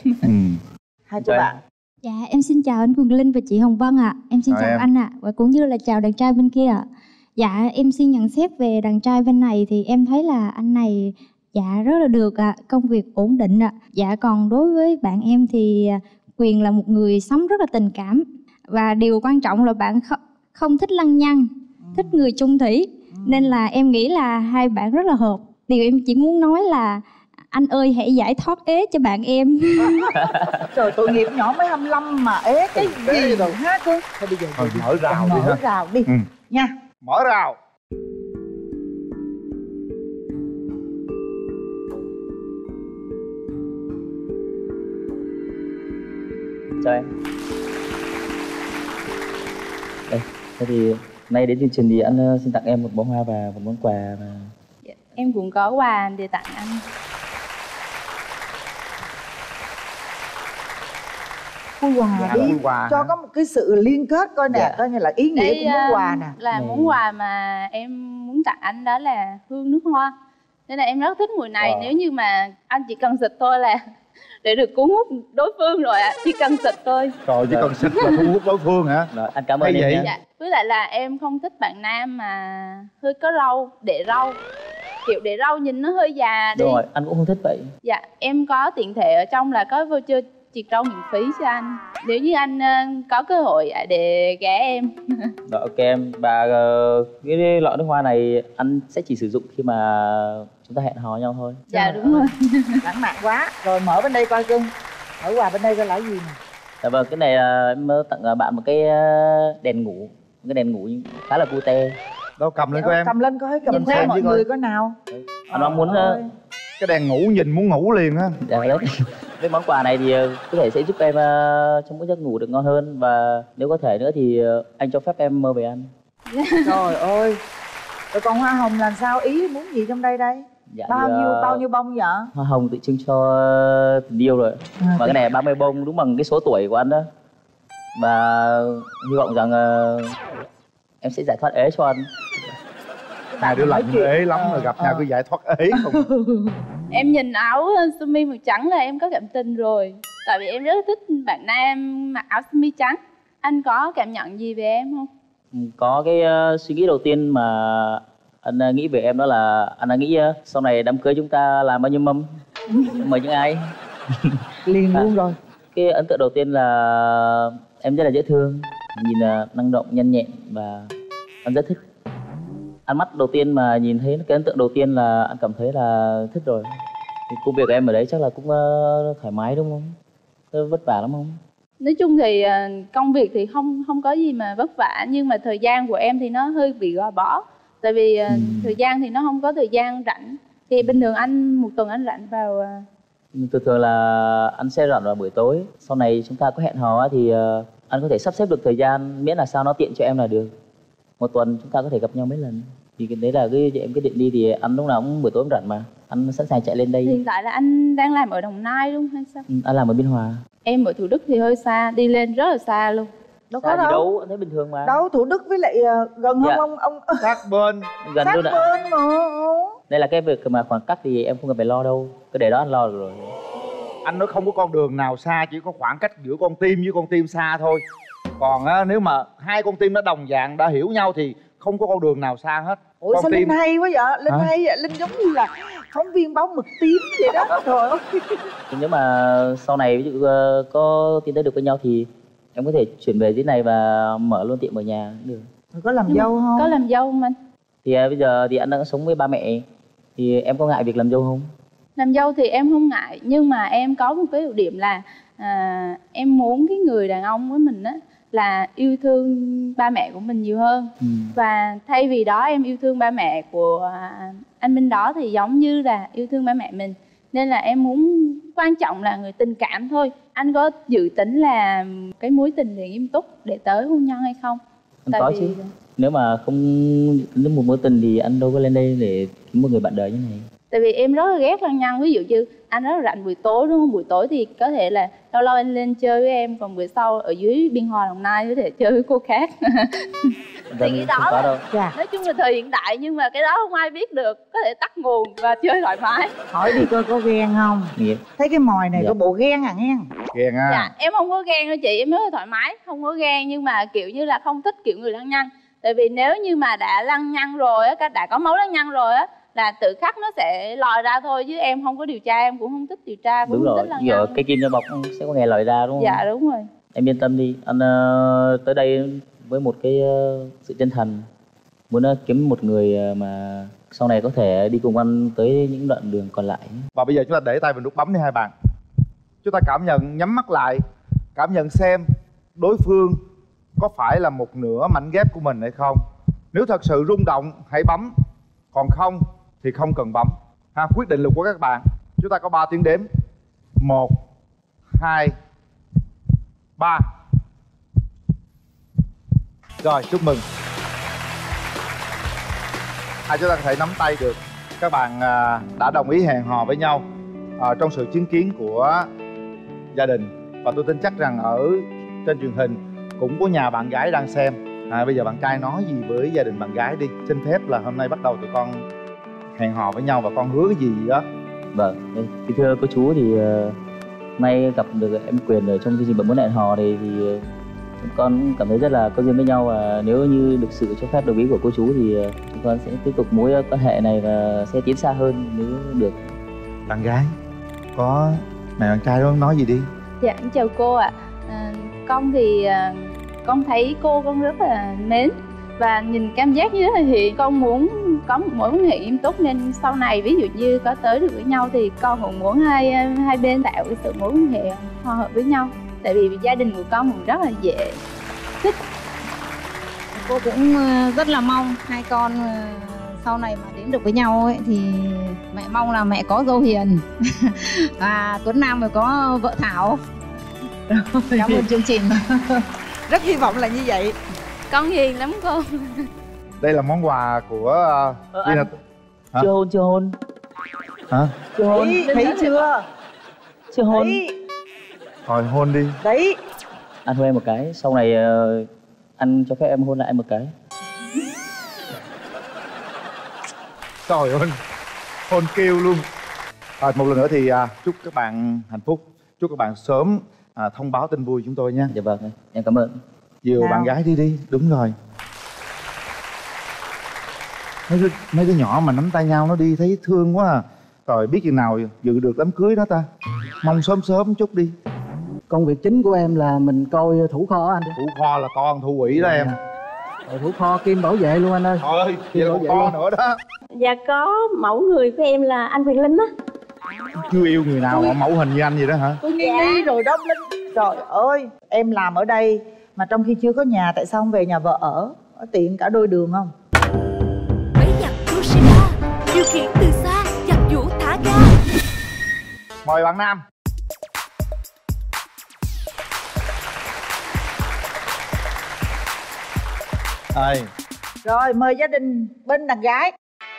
Hai cô bạn. Dạ em xin chào anh Quyền Linh và chị Hồng Vân ạ. Em xin chào anh ạ. Và cũng như là chào đàn trai bên kia ạ. Dạ em xin nhận xét về đàn trai bên này thì em thấy là anh này dạ rất là được ạ, công việc ổn định ạ. Dạ còn đối với bạn em thì Quyền là một người sống rất là tình cảm. Và điều quan trọng là bạn không thích lăng nhăng, thích người chung thủy. Nên là em nghĩ là hai bạn rất là hợp. Điều em chỉ muốn nói là anh ơi hãy giải thoát ế cho bạn em. Trời tội nghiệp nhỏ mới 25 mà ế cái gì rồi ha cô. Thôi bây giờ mở rào đi ha. Mở rào đi nha. Mở rào. Chào em. Đây, thế thì nay đến chương trình thì anh xin tặng em một bó hoa và một món quà mà... Em cũng có quà để tặng anh. Mua quà đi, cho có một cái sự liên kết coi nè, coi như là ý nghĩa của món quà nè. Là món quà mà em muốn tặng anh đó là hương nước hoa. Nên là em rất thích mùi này. Nếu như mà anh chỉ cần xịt thôi là để được cuốn hút đối phương rồi ạ. Chỉ cần xịt thôi. Trời, chỉ cần xịt là cuốn hút đối phương hả? Rồi, anh cảm ơn em nha. Dạ. Với lại là em không thích bạn nam mà hơi có râu, để râu. Kiểu để râu nhìn nó hơi già đi. Đúng rồi, anh cũng không thích vậy. Dạ, em có tiện thể ở trong là có voucher triệt trâu miễn phí cho anh nếu như anh có cơ hội để ghé em. Rồi, ok em. Và cái lọ nước hoa này anh sẽ chỉ sử dụng khi mà chúng ta hẹn hò nhau thôi. Dạ đúng rồi. Lãng mạn quá. Rồi mở bên đây coi cưng. Mở quà bên đây coi là gì nè. Dạ vâng, cái này là em tặng bạn một cái đèn ngủ. Cái đèn ngủ khá là cute. Đâu cầm lên coi em. Cầm lên coi, cầm theo mọi người coi nào. Anh mong muốn cái đèn ngủ nhìn muốn ngủ liền á. Dạ đấy. Cái món quà này thì có thể sẽ giúp em trong cái giấc ngủ được ngon hơn. Và nếu có thể nữa thì anh cho phép em mơ về anh. Trời ơi. Rồi còn hoa hồng làm sao? Ý muốn gì trong đây đây? Dạ, bao nhiêu bông vậy? Hoa hồng tự trưng cho tình yêu rồi. Và cái này là 30 bông đúng bằng cái số tuổi của anh đó. Và hy vọng rằng em sẽ giải thoát ế cho anh. Hai đứa lạnh ế lắm rồi gặp nhau cứ giải thoát ế không. Em nhìn áo sơ mi màu trắng là em có cảm tình rồi. Tại vì em rất thích bạn nam mặc áo sơ mi trắng. Anh có cảm nhận gì về em không? Có cái suy nghĩ đầu tiên mà anh nghĩ về em đó là anh đã nghĩ sau này đám cưới chúng ta làm bao nhiêu mâm, mời những ai. Liền luôn rồi. Cái ấn tượng đầu tiên là em rất là dễ thương, nhìn năng động, nhanh nhẹn và anh rất thích. Ánh mắt đầu tiên mà nhìn thấy cái ấn tượng đầu tiên là anh cảm thấy là thích rồi. Thì công việc của em ở đấy chắc là cũng thoải mái đúng không? Vất vả lắm không? Nói chung thì công việc thì không có gì mà vất vả, nhưng mà thời gian của em thì nó hơi bị gò bó. Tại vì thời gian thì nó không có thời gian rảnh. Thì bình thường anh một tuần anh rảnh vào Thường là anh sẽ rảnh vào buổi tối. Sau này chúng ta có hẹn hò thì anh có thể sắp xếp được thời gian, miễn là sao nó tiện cho em là được. Một tuần chúng ta có thể gặp nhau mấy lần. Thì cái đấy là em quyết định đi thì anh lúc nào cũng buổi tối cũng rảnh mà. Anh sẵn sàng chạy lên đây. Hiện tại là anh đang làm ở Đồng Nai đúng hay sao? Anh làm ở Biên Hòa. Em ở Thủ Đức thì hơi xa, đi lên rất là xa luôn. Đâu có đâu. Anh thấy bình thường mà. Đâu, Thủ Đức với lại gần dạ. không ông? Sát bên. Gần sát luôn ạ. bên mà. Đây là cái việc mà khoảng cách thì em không cần phải lo đâu. Cứ để đó anh lo được rồi. Anh nói không có con đường nào xa, chỉ có khoảng cách giữa con tim với con tim xa thôi. Còn nếu mà hai con tim nó đồng dạng đã hiểu nhau thì không có con đường nào xa hết. Ủa con sao tim... Linh hay quá vậy? Linh hay vậy? Linh giống như là phóng viên báo mực tím vậy đó. Trời ơi. Nếu mà sau này ví dụ có tiến tới được với nhau thì em có thể chuyển về dưới này và mở luôn tiệm ở nhà cũng được. Có làm dâu không? Có làm dâu không anh? Thì bây giờ thì anh đang sống với ba mẹ. Thì em có ngại việc làm dâu không? Làm dâu thì em không ngại. Nhưng mà em có một cái ưu điểm là em muốn cái người đàn ông với mình á là yêu thương ba mẹ của mình nhiều hơn. Và thay vì đó em yêu thương ba mẹ của anh bên đó thì giống như là yêu thương ba mẹ mình. Nên là em muốn, quan trọng là người tình cảm thôi. Anh có dự tính là cái mối tình thì nghiêm túc để tới hôn nhân hay không? Anh có chứ. Nếu mà không đến một mối tình thì anh đâu có lên đây để kiếm một người bạn đời như này. Tại vì em rất là ghét lăng nhăng. Ví dụ như anh rất là rảnh buổi tối đúng không? Buổi tối thì có thể là lâu lâu anh lên chơi với em. Còn buổi sau ở dưới Biên Hòa Đồng Nai có thể chơi với cô khác. Thì cái đó là, nói chung là thời hiện đại. Nhưng mà cái đó không ai biết được. Có thể tắt nguồn và chơi thoải mái. Hỏi đi coi có ghen không? Thấy cái mồi này có bộ ghen à nghe? Ghen à? Dạ em không có ghen đâu chị. Em rất là thoải mái. Không có ghen nhưng mà kiểu như là không thích kiểu người lăng nhăng. Tại vì nếu như mà đã lăng nhăng rồi á, đã có máu lăng nhăng rồi á, là tự khắc nó sẽ lòi ra thôi. Chứ em không có điều tra, em cũng không thích điều tra, cũng đúng không rồi. thích lăng nhăng. Cái kim cho bọc sẽ có nghe lòi ra đúng không? Dạ đúng rồi. Em yên tâm đi. Anh tới đây với một cái sự chân thành. Muốn kiếm một người mà sau này có thể đi cùng anh tới những đoạn đường còn lại. Và bây giờ chúng ta để tay vào nút bấm đi hai bạn. Chúng ta cảm nhận, nhắm mắt lại, cảm nhận xem đối phương có phải là một nửa mảnh ghép của mình hay không. Nếu thật sự rung động hãy bấm, còn không thì không cần bấm ha. Quyết định là của các bạn. Chúng ta có 3 tiếng đếm. 1 2 3. Rồi, chúc mừng. Chúng ta có thể nắm tay được. Các bạn đã đồng ý hẹn hò với nhau trong sự chứng kiến của gia đình. Và tôi tin chắc rằng ở trên truyền hình cũng có nhà bạn gái đang xem. Bây giờ bạn trai nói gì với gia đình bạn gái đi. Xin phép là hôm nay bắt đầu tụi con hẹn hò với nhau và con hứa cái gì đó. Vâng, thưa cô chú thì nay gặp được em Quyền ở trong chương trình Bạn Muốn Hẹn Hò thì con cảm thấy rất là có duyên với nhau. Và nếu như được sự cho phép đồng ý của cô chú thì chúng con sẽ tiếp tục mối quan hệ này và sẽ tiến xa hơn nếu được. Bạn gái, có mẹ bạn trai đó nói gì đi. Dạ, chào cô ạ. Con thì con thấy cô con rất là mến và nhìn cảm giác như thế thì con muốn có một mối quan hệ nghiêm túc, nên sau này ví dụ như có tới được với nhau thì con cũng muốn hai bên tạo cái sự mối quan hệ hòa hợp với nhau, tại vì gia đình của con cũng rất là dễ thích. Cô cũng rất là mong hai con sau này mà đến được với nhau ấy, thì mẹ mong là mẹ có dâu hiền và Tuấn Nam phải có vợ Thảo. Cảm ơn chương trình. Rất hy vọng là như vậy. Con hiền lắm cô. Đây là món quà của anh. Chưa hôn. Hả? Chưa hôn. Thấy chưa? Chưa hôn. Thôi hôn đi. Đấy. Anh hôn em một cái, sau này anh cho phép em hôn lại em một cái. Trời ơi, hôn kêu luôn. Một lần nữa thì chúc các bạn hạnh phúc, chúc các bạn sớm thông báo tin vui chúng tôi nha. Dạ vâng, em cảm ơn. Dìu bạn gái đi, đúng rồi. Mấy đứa nhỏ mà nắm tay nhau nó đi thấy thương quá à. Rồi biết chừng nào dự được đám cưới đó ta. Mong sớm chút đi. Công việc chính của em là mình coi thủ kho anh. Thủ kho là con thu quỷ đó em. Thủ kho kim bảo vệ luôn anh ơi. Trời ơi, vậy là con nữa đó. Dạ có mẫu người của em là anh Quyền Linh á. Chưa yêu người nào mà mẫu hình như anh vậy đó hả? Tôi nghi rồi đó Linh. Trời ơi, em làm ở đây mà trong khi chưa có nhà, tại sao không về nhà vợ ở? Tiện cả đôi đường không? Máy giặt Toshiba, điều khiển từ xa, giặt giũ thả ga. Mời bạn Nam. Rồi mời gia đình bên đàn gái.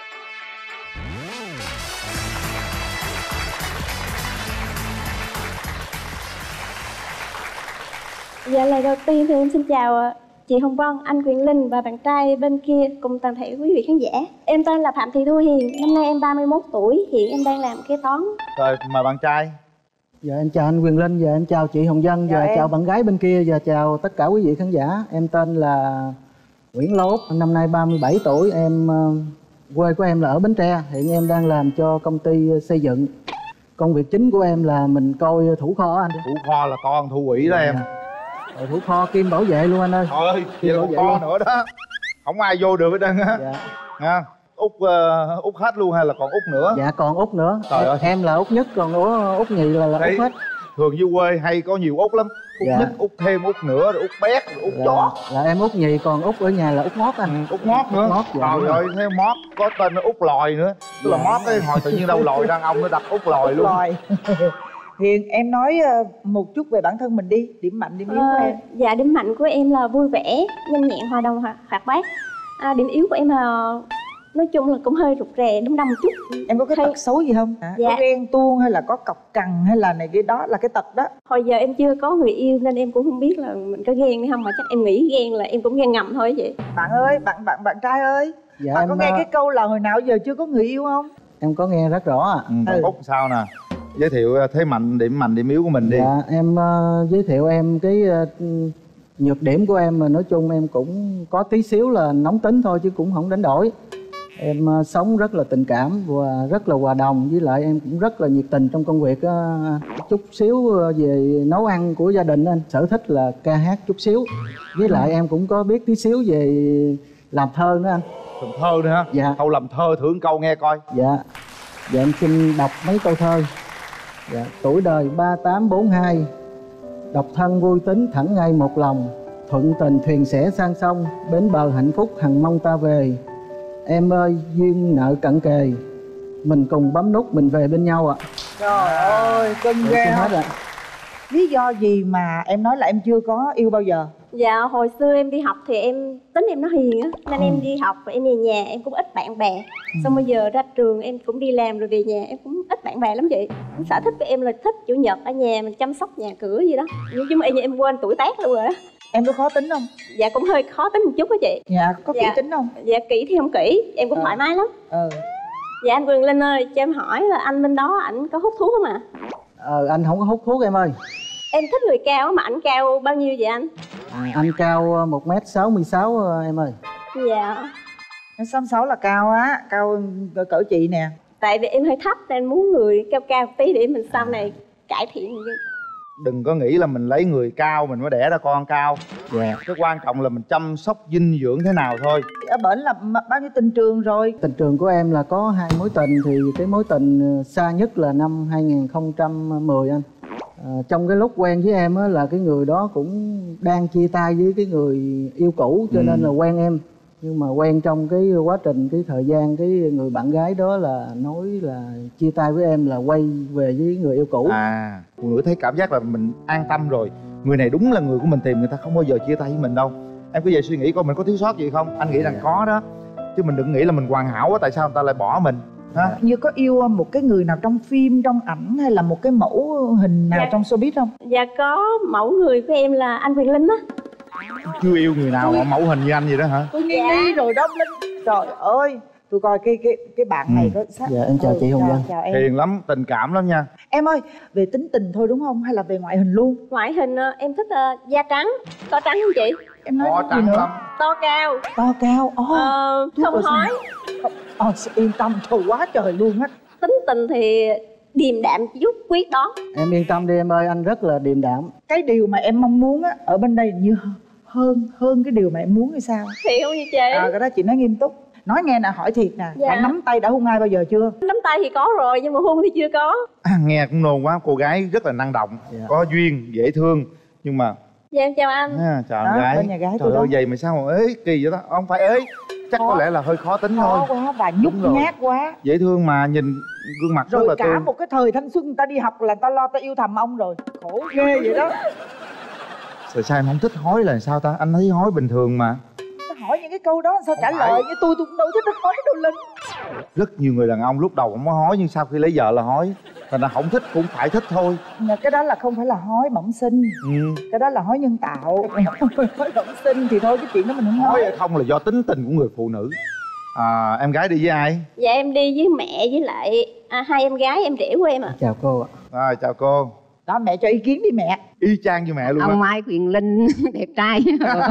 Dạ, lời đầu tiên thì em xin chào chị Hồng Vân, anh Quyền Linh và bạn trai bên kia cùng toàn thể quý vị khán giả. Em tên là Phạm Thị Thu Hiền, năm nay em 31 tuổi, hiện em đang làm kế toán. Rồi mời bạn trai. Dạ em chào anh Quyền Linh, và em chào chị Hồng Vân, và chào bạn gái bên kia, và chào tất cả quý vị khán giả. Em tên là Nguyễn Lốt, năm nay 37 tuổi, em quê của em là ở Bến Tre, hiện em đang làm cho công ty xây dựng. Công việc chính của em là mình coi thủ kho anh. Thủ kho là con thu quỷ đó em. Thủ kho kim bảo vệ luôn anh ơi. Trời ơi, vậy là con nữa đó. Không ai vô được hết trơn á. Nha. Út hết luôn hay là còn Út nữa? Dạ còn Út nữa. Trời ơi. Em là Út nhất, còn Út nhì là Út hết. Thường dưới quê hay có nhiều Út lắm. Út nhất, Út thêm, Út nữa, rồi Út bét, rồi Út chó. Là em Út nhì, còn Út ở nhà là Út Mót anh. Út Mót nữa. Mót, dạ. Trời ơi, thêm Mót có tên Út Lòi nữa. Tức là Mót ấy, hồi tự nhiên đâu lòi đàn ông nó đặt Út Lòi luôn. Hiền, em nói một chút về bản thân mình đi, điểm mạnh, điểm yếu của em. Dạ, điểm mạnh của em là vui vẻ, nhanh nhẹn, hòa đồng, hoạt bát. Điểm yếu của em là nói chung là cũng hơi rụt rè, đâm một chút. Em có cái tật xấu gì không? Dạ. Có ghen tuông hay là có cọc cằn hay là này cái đó là cái tật đó? Hồi giờ em chưa có người yêu nên em cũng không biết là mình có ghen hay không, mà chắc em nghĩ ghen là em cũng ghen ngầm thôi vậy. Bạn ơi, bạn trai ơi, dạ, bạn có nghe cái câu là hồi nào giờ chưa có người yêu không? Em có nghe rất rõ ạ. Còn Út sao nè? Giới thiệu thế mạnh, điểm yếu của mình đi. Dạ, em giới thiệu em cái nhược điểm của em, mà nói chung em cũng có tí xíu là nóng tính thôi chứ cũng không đánh đổi. Em sống rất là tình cảm và rất là hòa đồng, với lại em cũng rất là nhiệt tình trong công việc. Chút xíu về nấu ăn của gia đình anh, sở thích là ca hát chút xíu, với lại em cũng có biết tí xíu về làm thơ nữa anh. Làm thơ nữa hả? Dạ. Câu làm thơ thử một câu nghe coi. Dạ. Dạ em xin đọc mấy câu thơ. Dạ. Tuổi đời 3842, độc thân vui tính thẳng ngay một lòng, thuận tình thuyền sẽ sang sông, bến bờ hạnh phúc hằng mong ta về. Em ơi duyên nợ cận kề, mình cùng bấm nút mình về bên nhau ạ. Trời ơi, cưng ghê không? Lý do gì mà em nói là em chưa có yêu bao giờ? Dạ, hồi xưa em đi học thì em tính em nó hiền á, nên em đi học và em về nhà em cũng ít bạn bè. Xong bây giờ ra trường em cũng đi làm rồi về nhà em cũng ít bạn bè lắm chị. Sở thích của em là thích chủ nhật ở nhà mình chăm sóc nhà cửa gì đó. Nhưng mà em quên tuổi tác luôn rồi á. Em có khó tính không? Dạ cũng hơi khó tính một chút á chị. Dạ, có kỹ tính không? Dạ kỹ thì không kỹ, em cũng thoải mái lắm. Dạ anh Quyền Linh ơi, cho em hỏi là anh bên đó ảnh có hút thuốc không ạ? Anh không có hút thuốc em ơi. Em thích người cao mà ảnh cao bao nhiêu vậy anh? Anh cao 1m66 em ơi. Dạ. 66 là cao á, cao cỡ chị nè. Tại vì em hơi thấp nên muốn người cao cao tí để mình sau này cải thiện. đừng có nghĩ là mình lấy người cao mình mới đẻ ra con cao. Cái quan trọng là mình chăm sóc dinh dưỡng thế nào thôi. Ở bển là bao nhiêu tình trường rồi? Tình trường của em là có 2 mối tình. Thì cái mối tình xa nhất là năm 2010 anh. Trong cái lúc quen với em á, là cái người đó cũng đang chia tay với cái người yêu cũ, cho nên là quen em. Nhưng mà quen trong cái quá trình, cái thời gian, cái người bạn gái đó là nói là chia tay với em là quay về với người yêu cũ. Phụ nữ thấy cảm giác là mình an tâm rồi, người này đúng là người của mình tìm, người ta không bao giờ chia tay với mình đâu. Em cứ về suy nghĩ coi mình có thiếu sót gì không. Anh nghĩ rằng có đó, chứ mình đừng nghĩ là mình hoàn hảo quá, tại sao người ta lại bỏ mình ha? Như có yêu một cái người nào trong phim, trong ảnh hay là một cái mẫu hình nào trong showbiz không? Dạ có, mẫu người của em là anh Quyền Linh á. Chưa yêu người nào mà mẫu hình như anh vậy đó hả? Tôi nghi rồi đó Linh. Trời ơi, tôi coi cái bạn này có sắc. Dạ em chào chị Hồng Vân. Chào em. Hiền lắm, tình cảm lắm nha. Em ơi, về tính tình thôi đúng không? Hay là về ngoại hình luôn? Ngoại hình em thích da trắng. To trắng không chị? Em nói to trắng lắm. To cao. To cao. Không hói. Yên tâm, trời quá trời luôn á. Tính tình thì điềm đạm chút, quyết đoán. Em yên tâm đi em ơi, anh rất là điềm đạm. Cái điều mà em mong muốn á ở bên đây như hơn cái điều mà em muốn hay sao? Thiệt không vậy chị? Cái đó chị nói nghiêm túc. Nói nghe nè, hỏi thiệt nè. Dạ. Bạn nắm tay đã hôn ai bao giờ chưa? Nắm tay thì có rồi, nhưng mà hôn thì chưa có. Nghe cũng nôn quá, cô gái rất là năng động, có duyên, dễ thương. Nhưng mà dạ em chào anh. chào em gái. Bên nhà gái trời tôi ơi, đó. vậy mà sao mà ế kỳ vậy đó? Không phải ế, chắc có lẽ là hơi khó tính thôi. Khó quá và nhút nhát quá. Dễ thương mà, nhìn gương mặt rồi rất là cả tươi. một cái thời thanh xuân người ta đi học là ta lo ta yêu thầm ông rồi. Khổ ghê vậy đó. Sao em không thích hói là sao ta? Anh thấy hói bình thường mà. Ta hỏi những cái câu đó sao trả lời như tôi cũng đâu thích hói đâu Linh. Rất nhiều người đàn ông lúc đầu không có hói, nhưng sau khi lấy vợ là hói. Thành ra không thích cũng phải thích thôi. Mà cái đó là không phải là hói bẩm sinh. Cái đó là hói nhân tạo. Hói bẩm sinh thì thôi, cái chuyện đó mình không Hói nói. hay không là do tính tình của người phụ nữ. Em gái đi với ai? Dạ em đi với mẹ với lại 2 em gái em rể của em ạ. Chào cô ạ. Rồi chào cô. Đó, mẹ cho ý kiến đi mẹ. Y chang như mẹ luôn. Ông Mai Quyền Linh đẹp trai,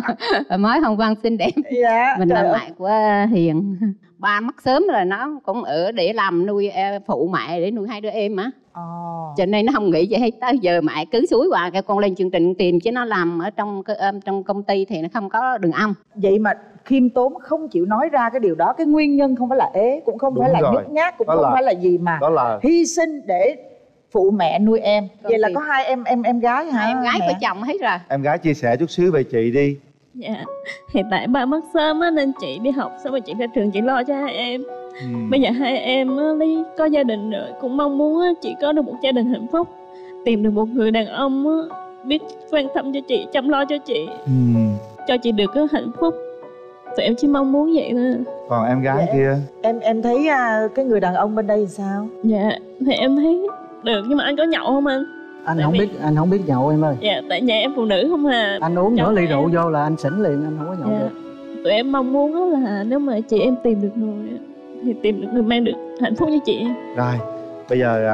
mới Hồng Vân xinh đẹp. Dạ, mình là mẹ của Hiền. Ba mất sớm rồi, nó cũng ở để làm nuôi phụ mẹ để nuôi 2 đứa em á. Cho nên nó không nghĩ vậy, hay tới giờ mẹ cứ suối hoài cái con lên chương trình tìm, chứ nó làm ở trong công ty thì nó không có đường âm. Vậy mà khiêm tốn không chịu nói ra cái điều đó. Cái nguyên nhân không phải là ế, cũng không phải là nhút nhát, cũng không phải là gì mà hy sinh để phụ mẹ nuôi em. Vậy là có 2 em gái hả? 2 em gái vợ chồng hết rồi. Em gái chia sẻ chút xíu về chị đi. Dạ, hiện tại ba mất sớm á, nên chị đi học xong rồi chị ra trường chị lo cho 2 em. Bây giờ 2 em á, có gia đình rồi, cũng mong muốn á, chị có được một gia đình hạnh phúc, tìm được một người đàn ông á, biết quan tâm cho chị, chăm lo cho chị, cho chị được cái hạnh phúc. Tụi em chỉ mong muốn vậy thôi. Còn em gái kia? Em thấy cái người đàn ông bên đây sao? Dạ, thì em thấy được, nhưng mà anh có nhậu không anh? Anh không biết nhậu em ơi. Dạ, tại nhà em phụ nữ không à. Anh uống nửa ly rượu vô là anh xỉn liền, anh không có nhậu được. Tụi em mong muốn là nếu mà chị em tìm được người thì tìm được người mang được hạnh phúc cho chị. Rồi, bây giờ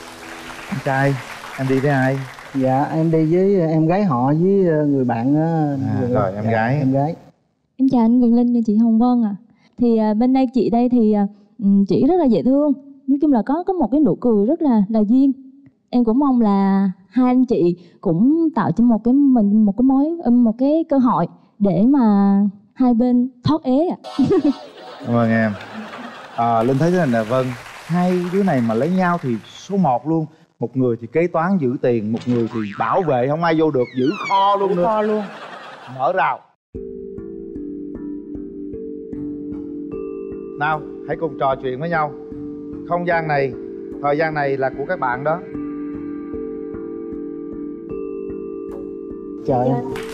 anh trai, em đi với ai? Dạ, em đi với em gái họ với người bạn. Rồi, em gái. Em gái. Em chào anh Quyền Linh và chị Hồng Vân ạ. Thì bên đây chị đây thì chị rất là dễ thương. Nói chung là có một cái nụ cười rất là duyên. Em cũng mong là 2 anh chị cũng tạo cho mình một cái cơ hội để mà 2 bên thoát ế ạ. Cảm ơn em. Linh thấy thế này nè Vân, 2 đứa này mà lấy nhau thì số 1 luôn. Một người thì kế toán giữ tiền, một người thì bảo vệ không ai vô được, giữ kho luôn nữa. Kho luôn. Mở rào. Nào, hãy cùng trò chuyện với nhau. Không gian này, thời gian này là của các bạn đó. Chào em.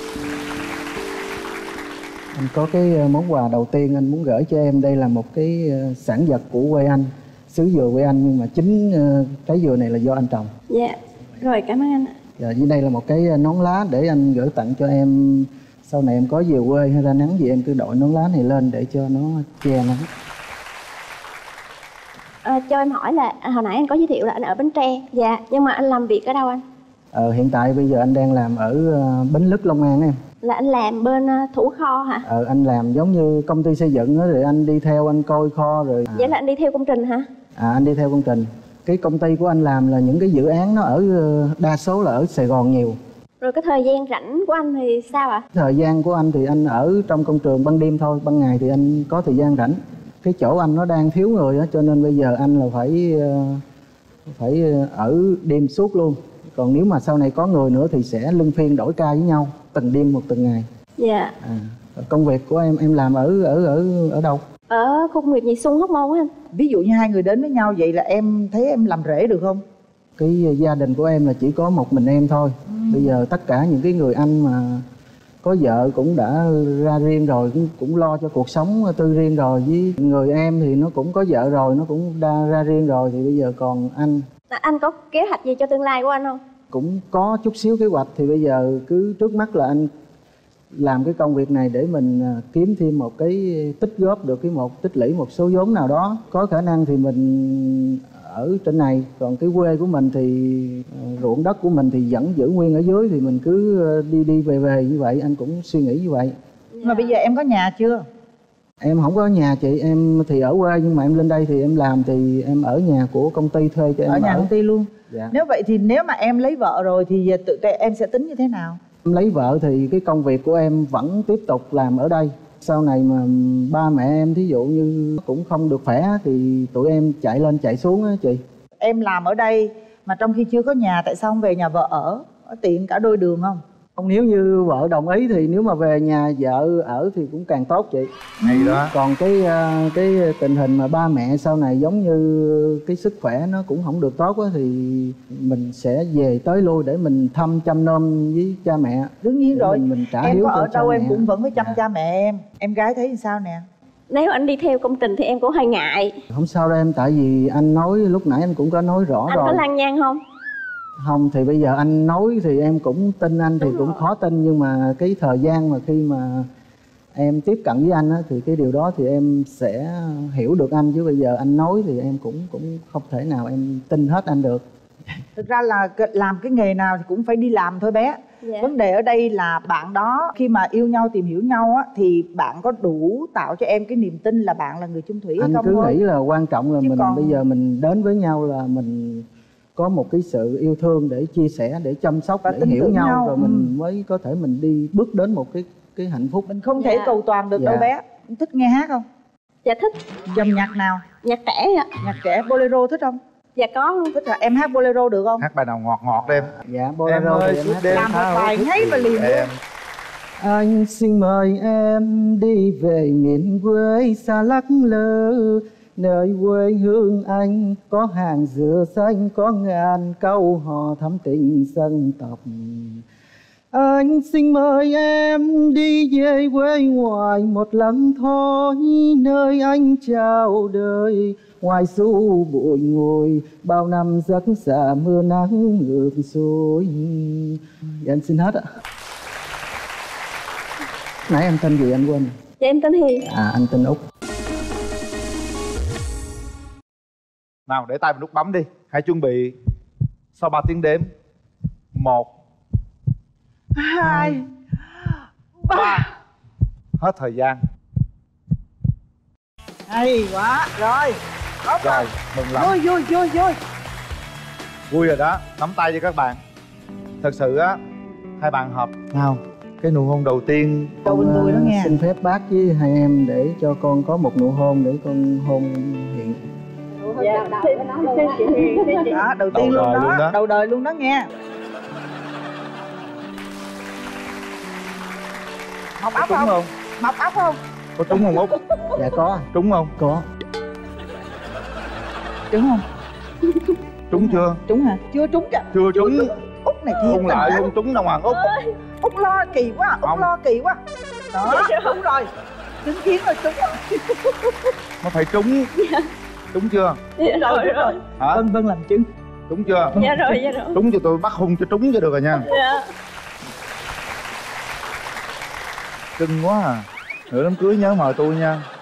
Anh có cái món quà đầu tiên anh muốn gửi cho em. Đây là một cái sản vật của quê anh, xứ dừa quê anh, nhưng mà chính trái dừa này là do anh trồng. Dạ, rồi cảm ơn anh. Dạ, dưới đây là một cái nón lá để anh gửi tặng cho em. Sau này em có về quê hay ra nắng gì em cứ đội nón lá này lên để cho nó che nắng. Cho em hỏi là hồi nãy anh có giới thiệu là anh ở Bến Tre. Dạ, nhưng mà anh làm việc ở đâu anh? Hiện tại bây giờ anh đang làm ở Bến Lức, Long An em. Là anh làm bên thủ kho hả? Anh làm giống như công ty xây dựng đó, rồi anh đi theo anh coi kho rồi. Vậy là anh đi theo công trình hả? Anh đi theo công trình. Cái công ty của anh làm là những cái dự án nó ở đa số là ở Sài Gòn nhiều. Rồi cái thời gian rảnh của anh thì sao ạ? Thời gian của anh thì anh ở trong công trường ban đêm thôi, ban ngày thì anh có thời gian rảnh. Cái chỗ anh nó đang thiếu người á, cho nên bây giờ anh là phải ở đêm suốt luôn. Còn nếu mà sau này có người nữa thì sẽ luân phiên đổi ca với nhau, từng đêm một từng ngày. Dạ. Công việc của em làm ở đâu? Ở khu công nghiệp Nhị Xuân, Hóc Môn á anh. Ví dụ như hai người đến với nhau vậy là em thấy em làm rể được không? Cái gia đình của em là chỉ có một mình em thôi. Bây giờ tất cả những cái người anh mà có vợ cũng đã ra riêng rồi, cũng lo cho cuộc sống tư riêng rồi. Với người em thì nó cũng có vợ rồi, nó cũng đã ra riêng rồi. Thì bây giờ còn anh. Anh có kế hoạch gì cho tương lai của anh không? Cũng có chút xíu kế hoạch. Thì bây giờ cứ trước mắt là anh làm cái công việc này để mình kiếm thêm một cái tích góp được tích lũy một số vốn nào đó. Có khả năng thì mình ở trên này, còn cái quê của mình thì ruộng đất của mình thì vẫn giữ nguyên ở dưới, thì mình cứ đi về như vậy. Anh cũng suy nghĩ như vậy. Mà bây giờ em có nhà chưa? Em không có nhà chị, em thì ở quê nhưng mà em lên đây thì em làm thì em ở nhà của công ty thuê cho em ở nhà công ty luôn. Dạ. Nếu vậy thì nếu mà em lấy vợ rồi thì em sẽ tính như thế nào? Em lấy vợ thì cái công việc của em vẫn tiếp tục làm ở đây. Sau này mà ba mẹ em thí dụ như cũng không được khỏe thì tụi em chạy lên chạy xuống á chị. Em làm ở đây mà trong khi chưa có nhà, tại sao không về nhà vợ ở tiện cả đôi đường không? Không, nếu như vợ đồng ý thì nếu mà về nhà vợ ở thì cũng càng tốt chị. Hay đó. Còn cái tình hình mà ba mẹ sau này giống như cái sức khỏe nó cũng không được tốt á, thì mình sẽ về tới lui để mình thăm chăm nom với cha mẹ. Đương nhiên rồi. Mình trả em hiếu có ở đâu em mẹ. cũng vẫn phải chăm cha mẹ em. Em gái thấy như sao nè? Nếu anh đi theo công trình thì em cũng hơi ngại. Không sao đâu em, tại vì anh nói lúc nãy anh cũng có nói rõ anh rồi. Anh có lăng nhăng không? Không, thì bây giờ anh nói thì em cũng tin anh thì cũng khó tin, nhưng mà cái thời gian mà khi mà em tiếp cận với anh á, thì cái điều đó thì em sẽ hiểu được anh, chứ bây giờ anh nói thì em cũng không thể nào em tin hết anh được. Thực ra là làm cái nghề nào thì cũng phải đi làm thôi bé. Dạ. Vấn đề ở đây là bạn đó khi mà yêu nhau, tìm hiểu nhau á, thì bạn có đủ tạo cho em cái niềm tin là bạn là người chung thủy hay Anh không cứ thôi. nghĩ là quan trọng là chứ mình còn... bây giờ mình đến với nhau là mình có một cái sự yêu thương để chia sẻ, để chăm sóc và để hiểu nhau rồi mình mới có thể mình đi bước đến một cái hạnh phúc. Mình không thể cầu toàn được đâu bé. Thích nghe hát không? Dạ thích. Dòng nhạc nào? Nhạc trẻ ạ. Nhạc trẻ, bolero thích không? Dạ có luôn. Thích hả? Em hát bolero được không? Hát bài nào ngọt ngọt đi em. Dạ bolero thì em hát. Làm một bài ngay và liền luôn. Anh xin mời em đi về miền quê xa lắc lơ, nơi quê hương anh có hàng dừa xanh, có ngàn câu hò thắm tình dân tộc. Anh xin mời em đi về quê ngoài một lần thôi, nơi anh chào đời ngoài xu bụi ngồi, bao năm giấc xa mưa nắng ngược xuôi. Anh xin hết ạ. Nãy em tên gì anh quên? Dạ em tên Hiền. Anh tên Út. Nào để tay vào nút bấm đi. Hãy chuẩn bị. Sau 3 tiếng đếm. 1 2 3. Hết thời gian. Hay quá. Rồi. Rồi, mừng lắm. Vui. Vui rồi đó. Nắm tay với các bạn. Thật sự á, hai bạn hợp nhau. Cái nụ hôn đầu tiên Đầu bên tôi đó nghe. Xin phép bác với hai em để cho con có một nụ hôn để con hôn Hiền. Dạ, đó, đầu tiên luôn đó. Đầu đời luôn đó nghe. Mọc ốc không? Mọc ốc không? Có trúng không Út? Dạ có. Trúng không? Có. Trúng không? Trúng chưa? Trúng hả? Chưa trúng kìa. Chưa trúng. Út này thiệt. Không lại không trúng đâu mà Út. Út lo kỳ quá, Út lo kỳ quá. Đó, đúng rồi. Chứng kiến rồi trúng rồi. Nó phải trúng. Trúng chưa? Dạ rồi. Hả? Vân làm chứng. Trúng chưa? Dạ rồi. Trúng cho tôi bắt hung cho trúng cho được rồi nha. Dạ. Cưng quá à. Nửa đám cưới nhớ mời tôi nha.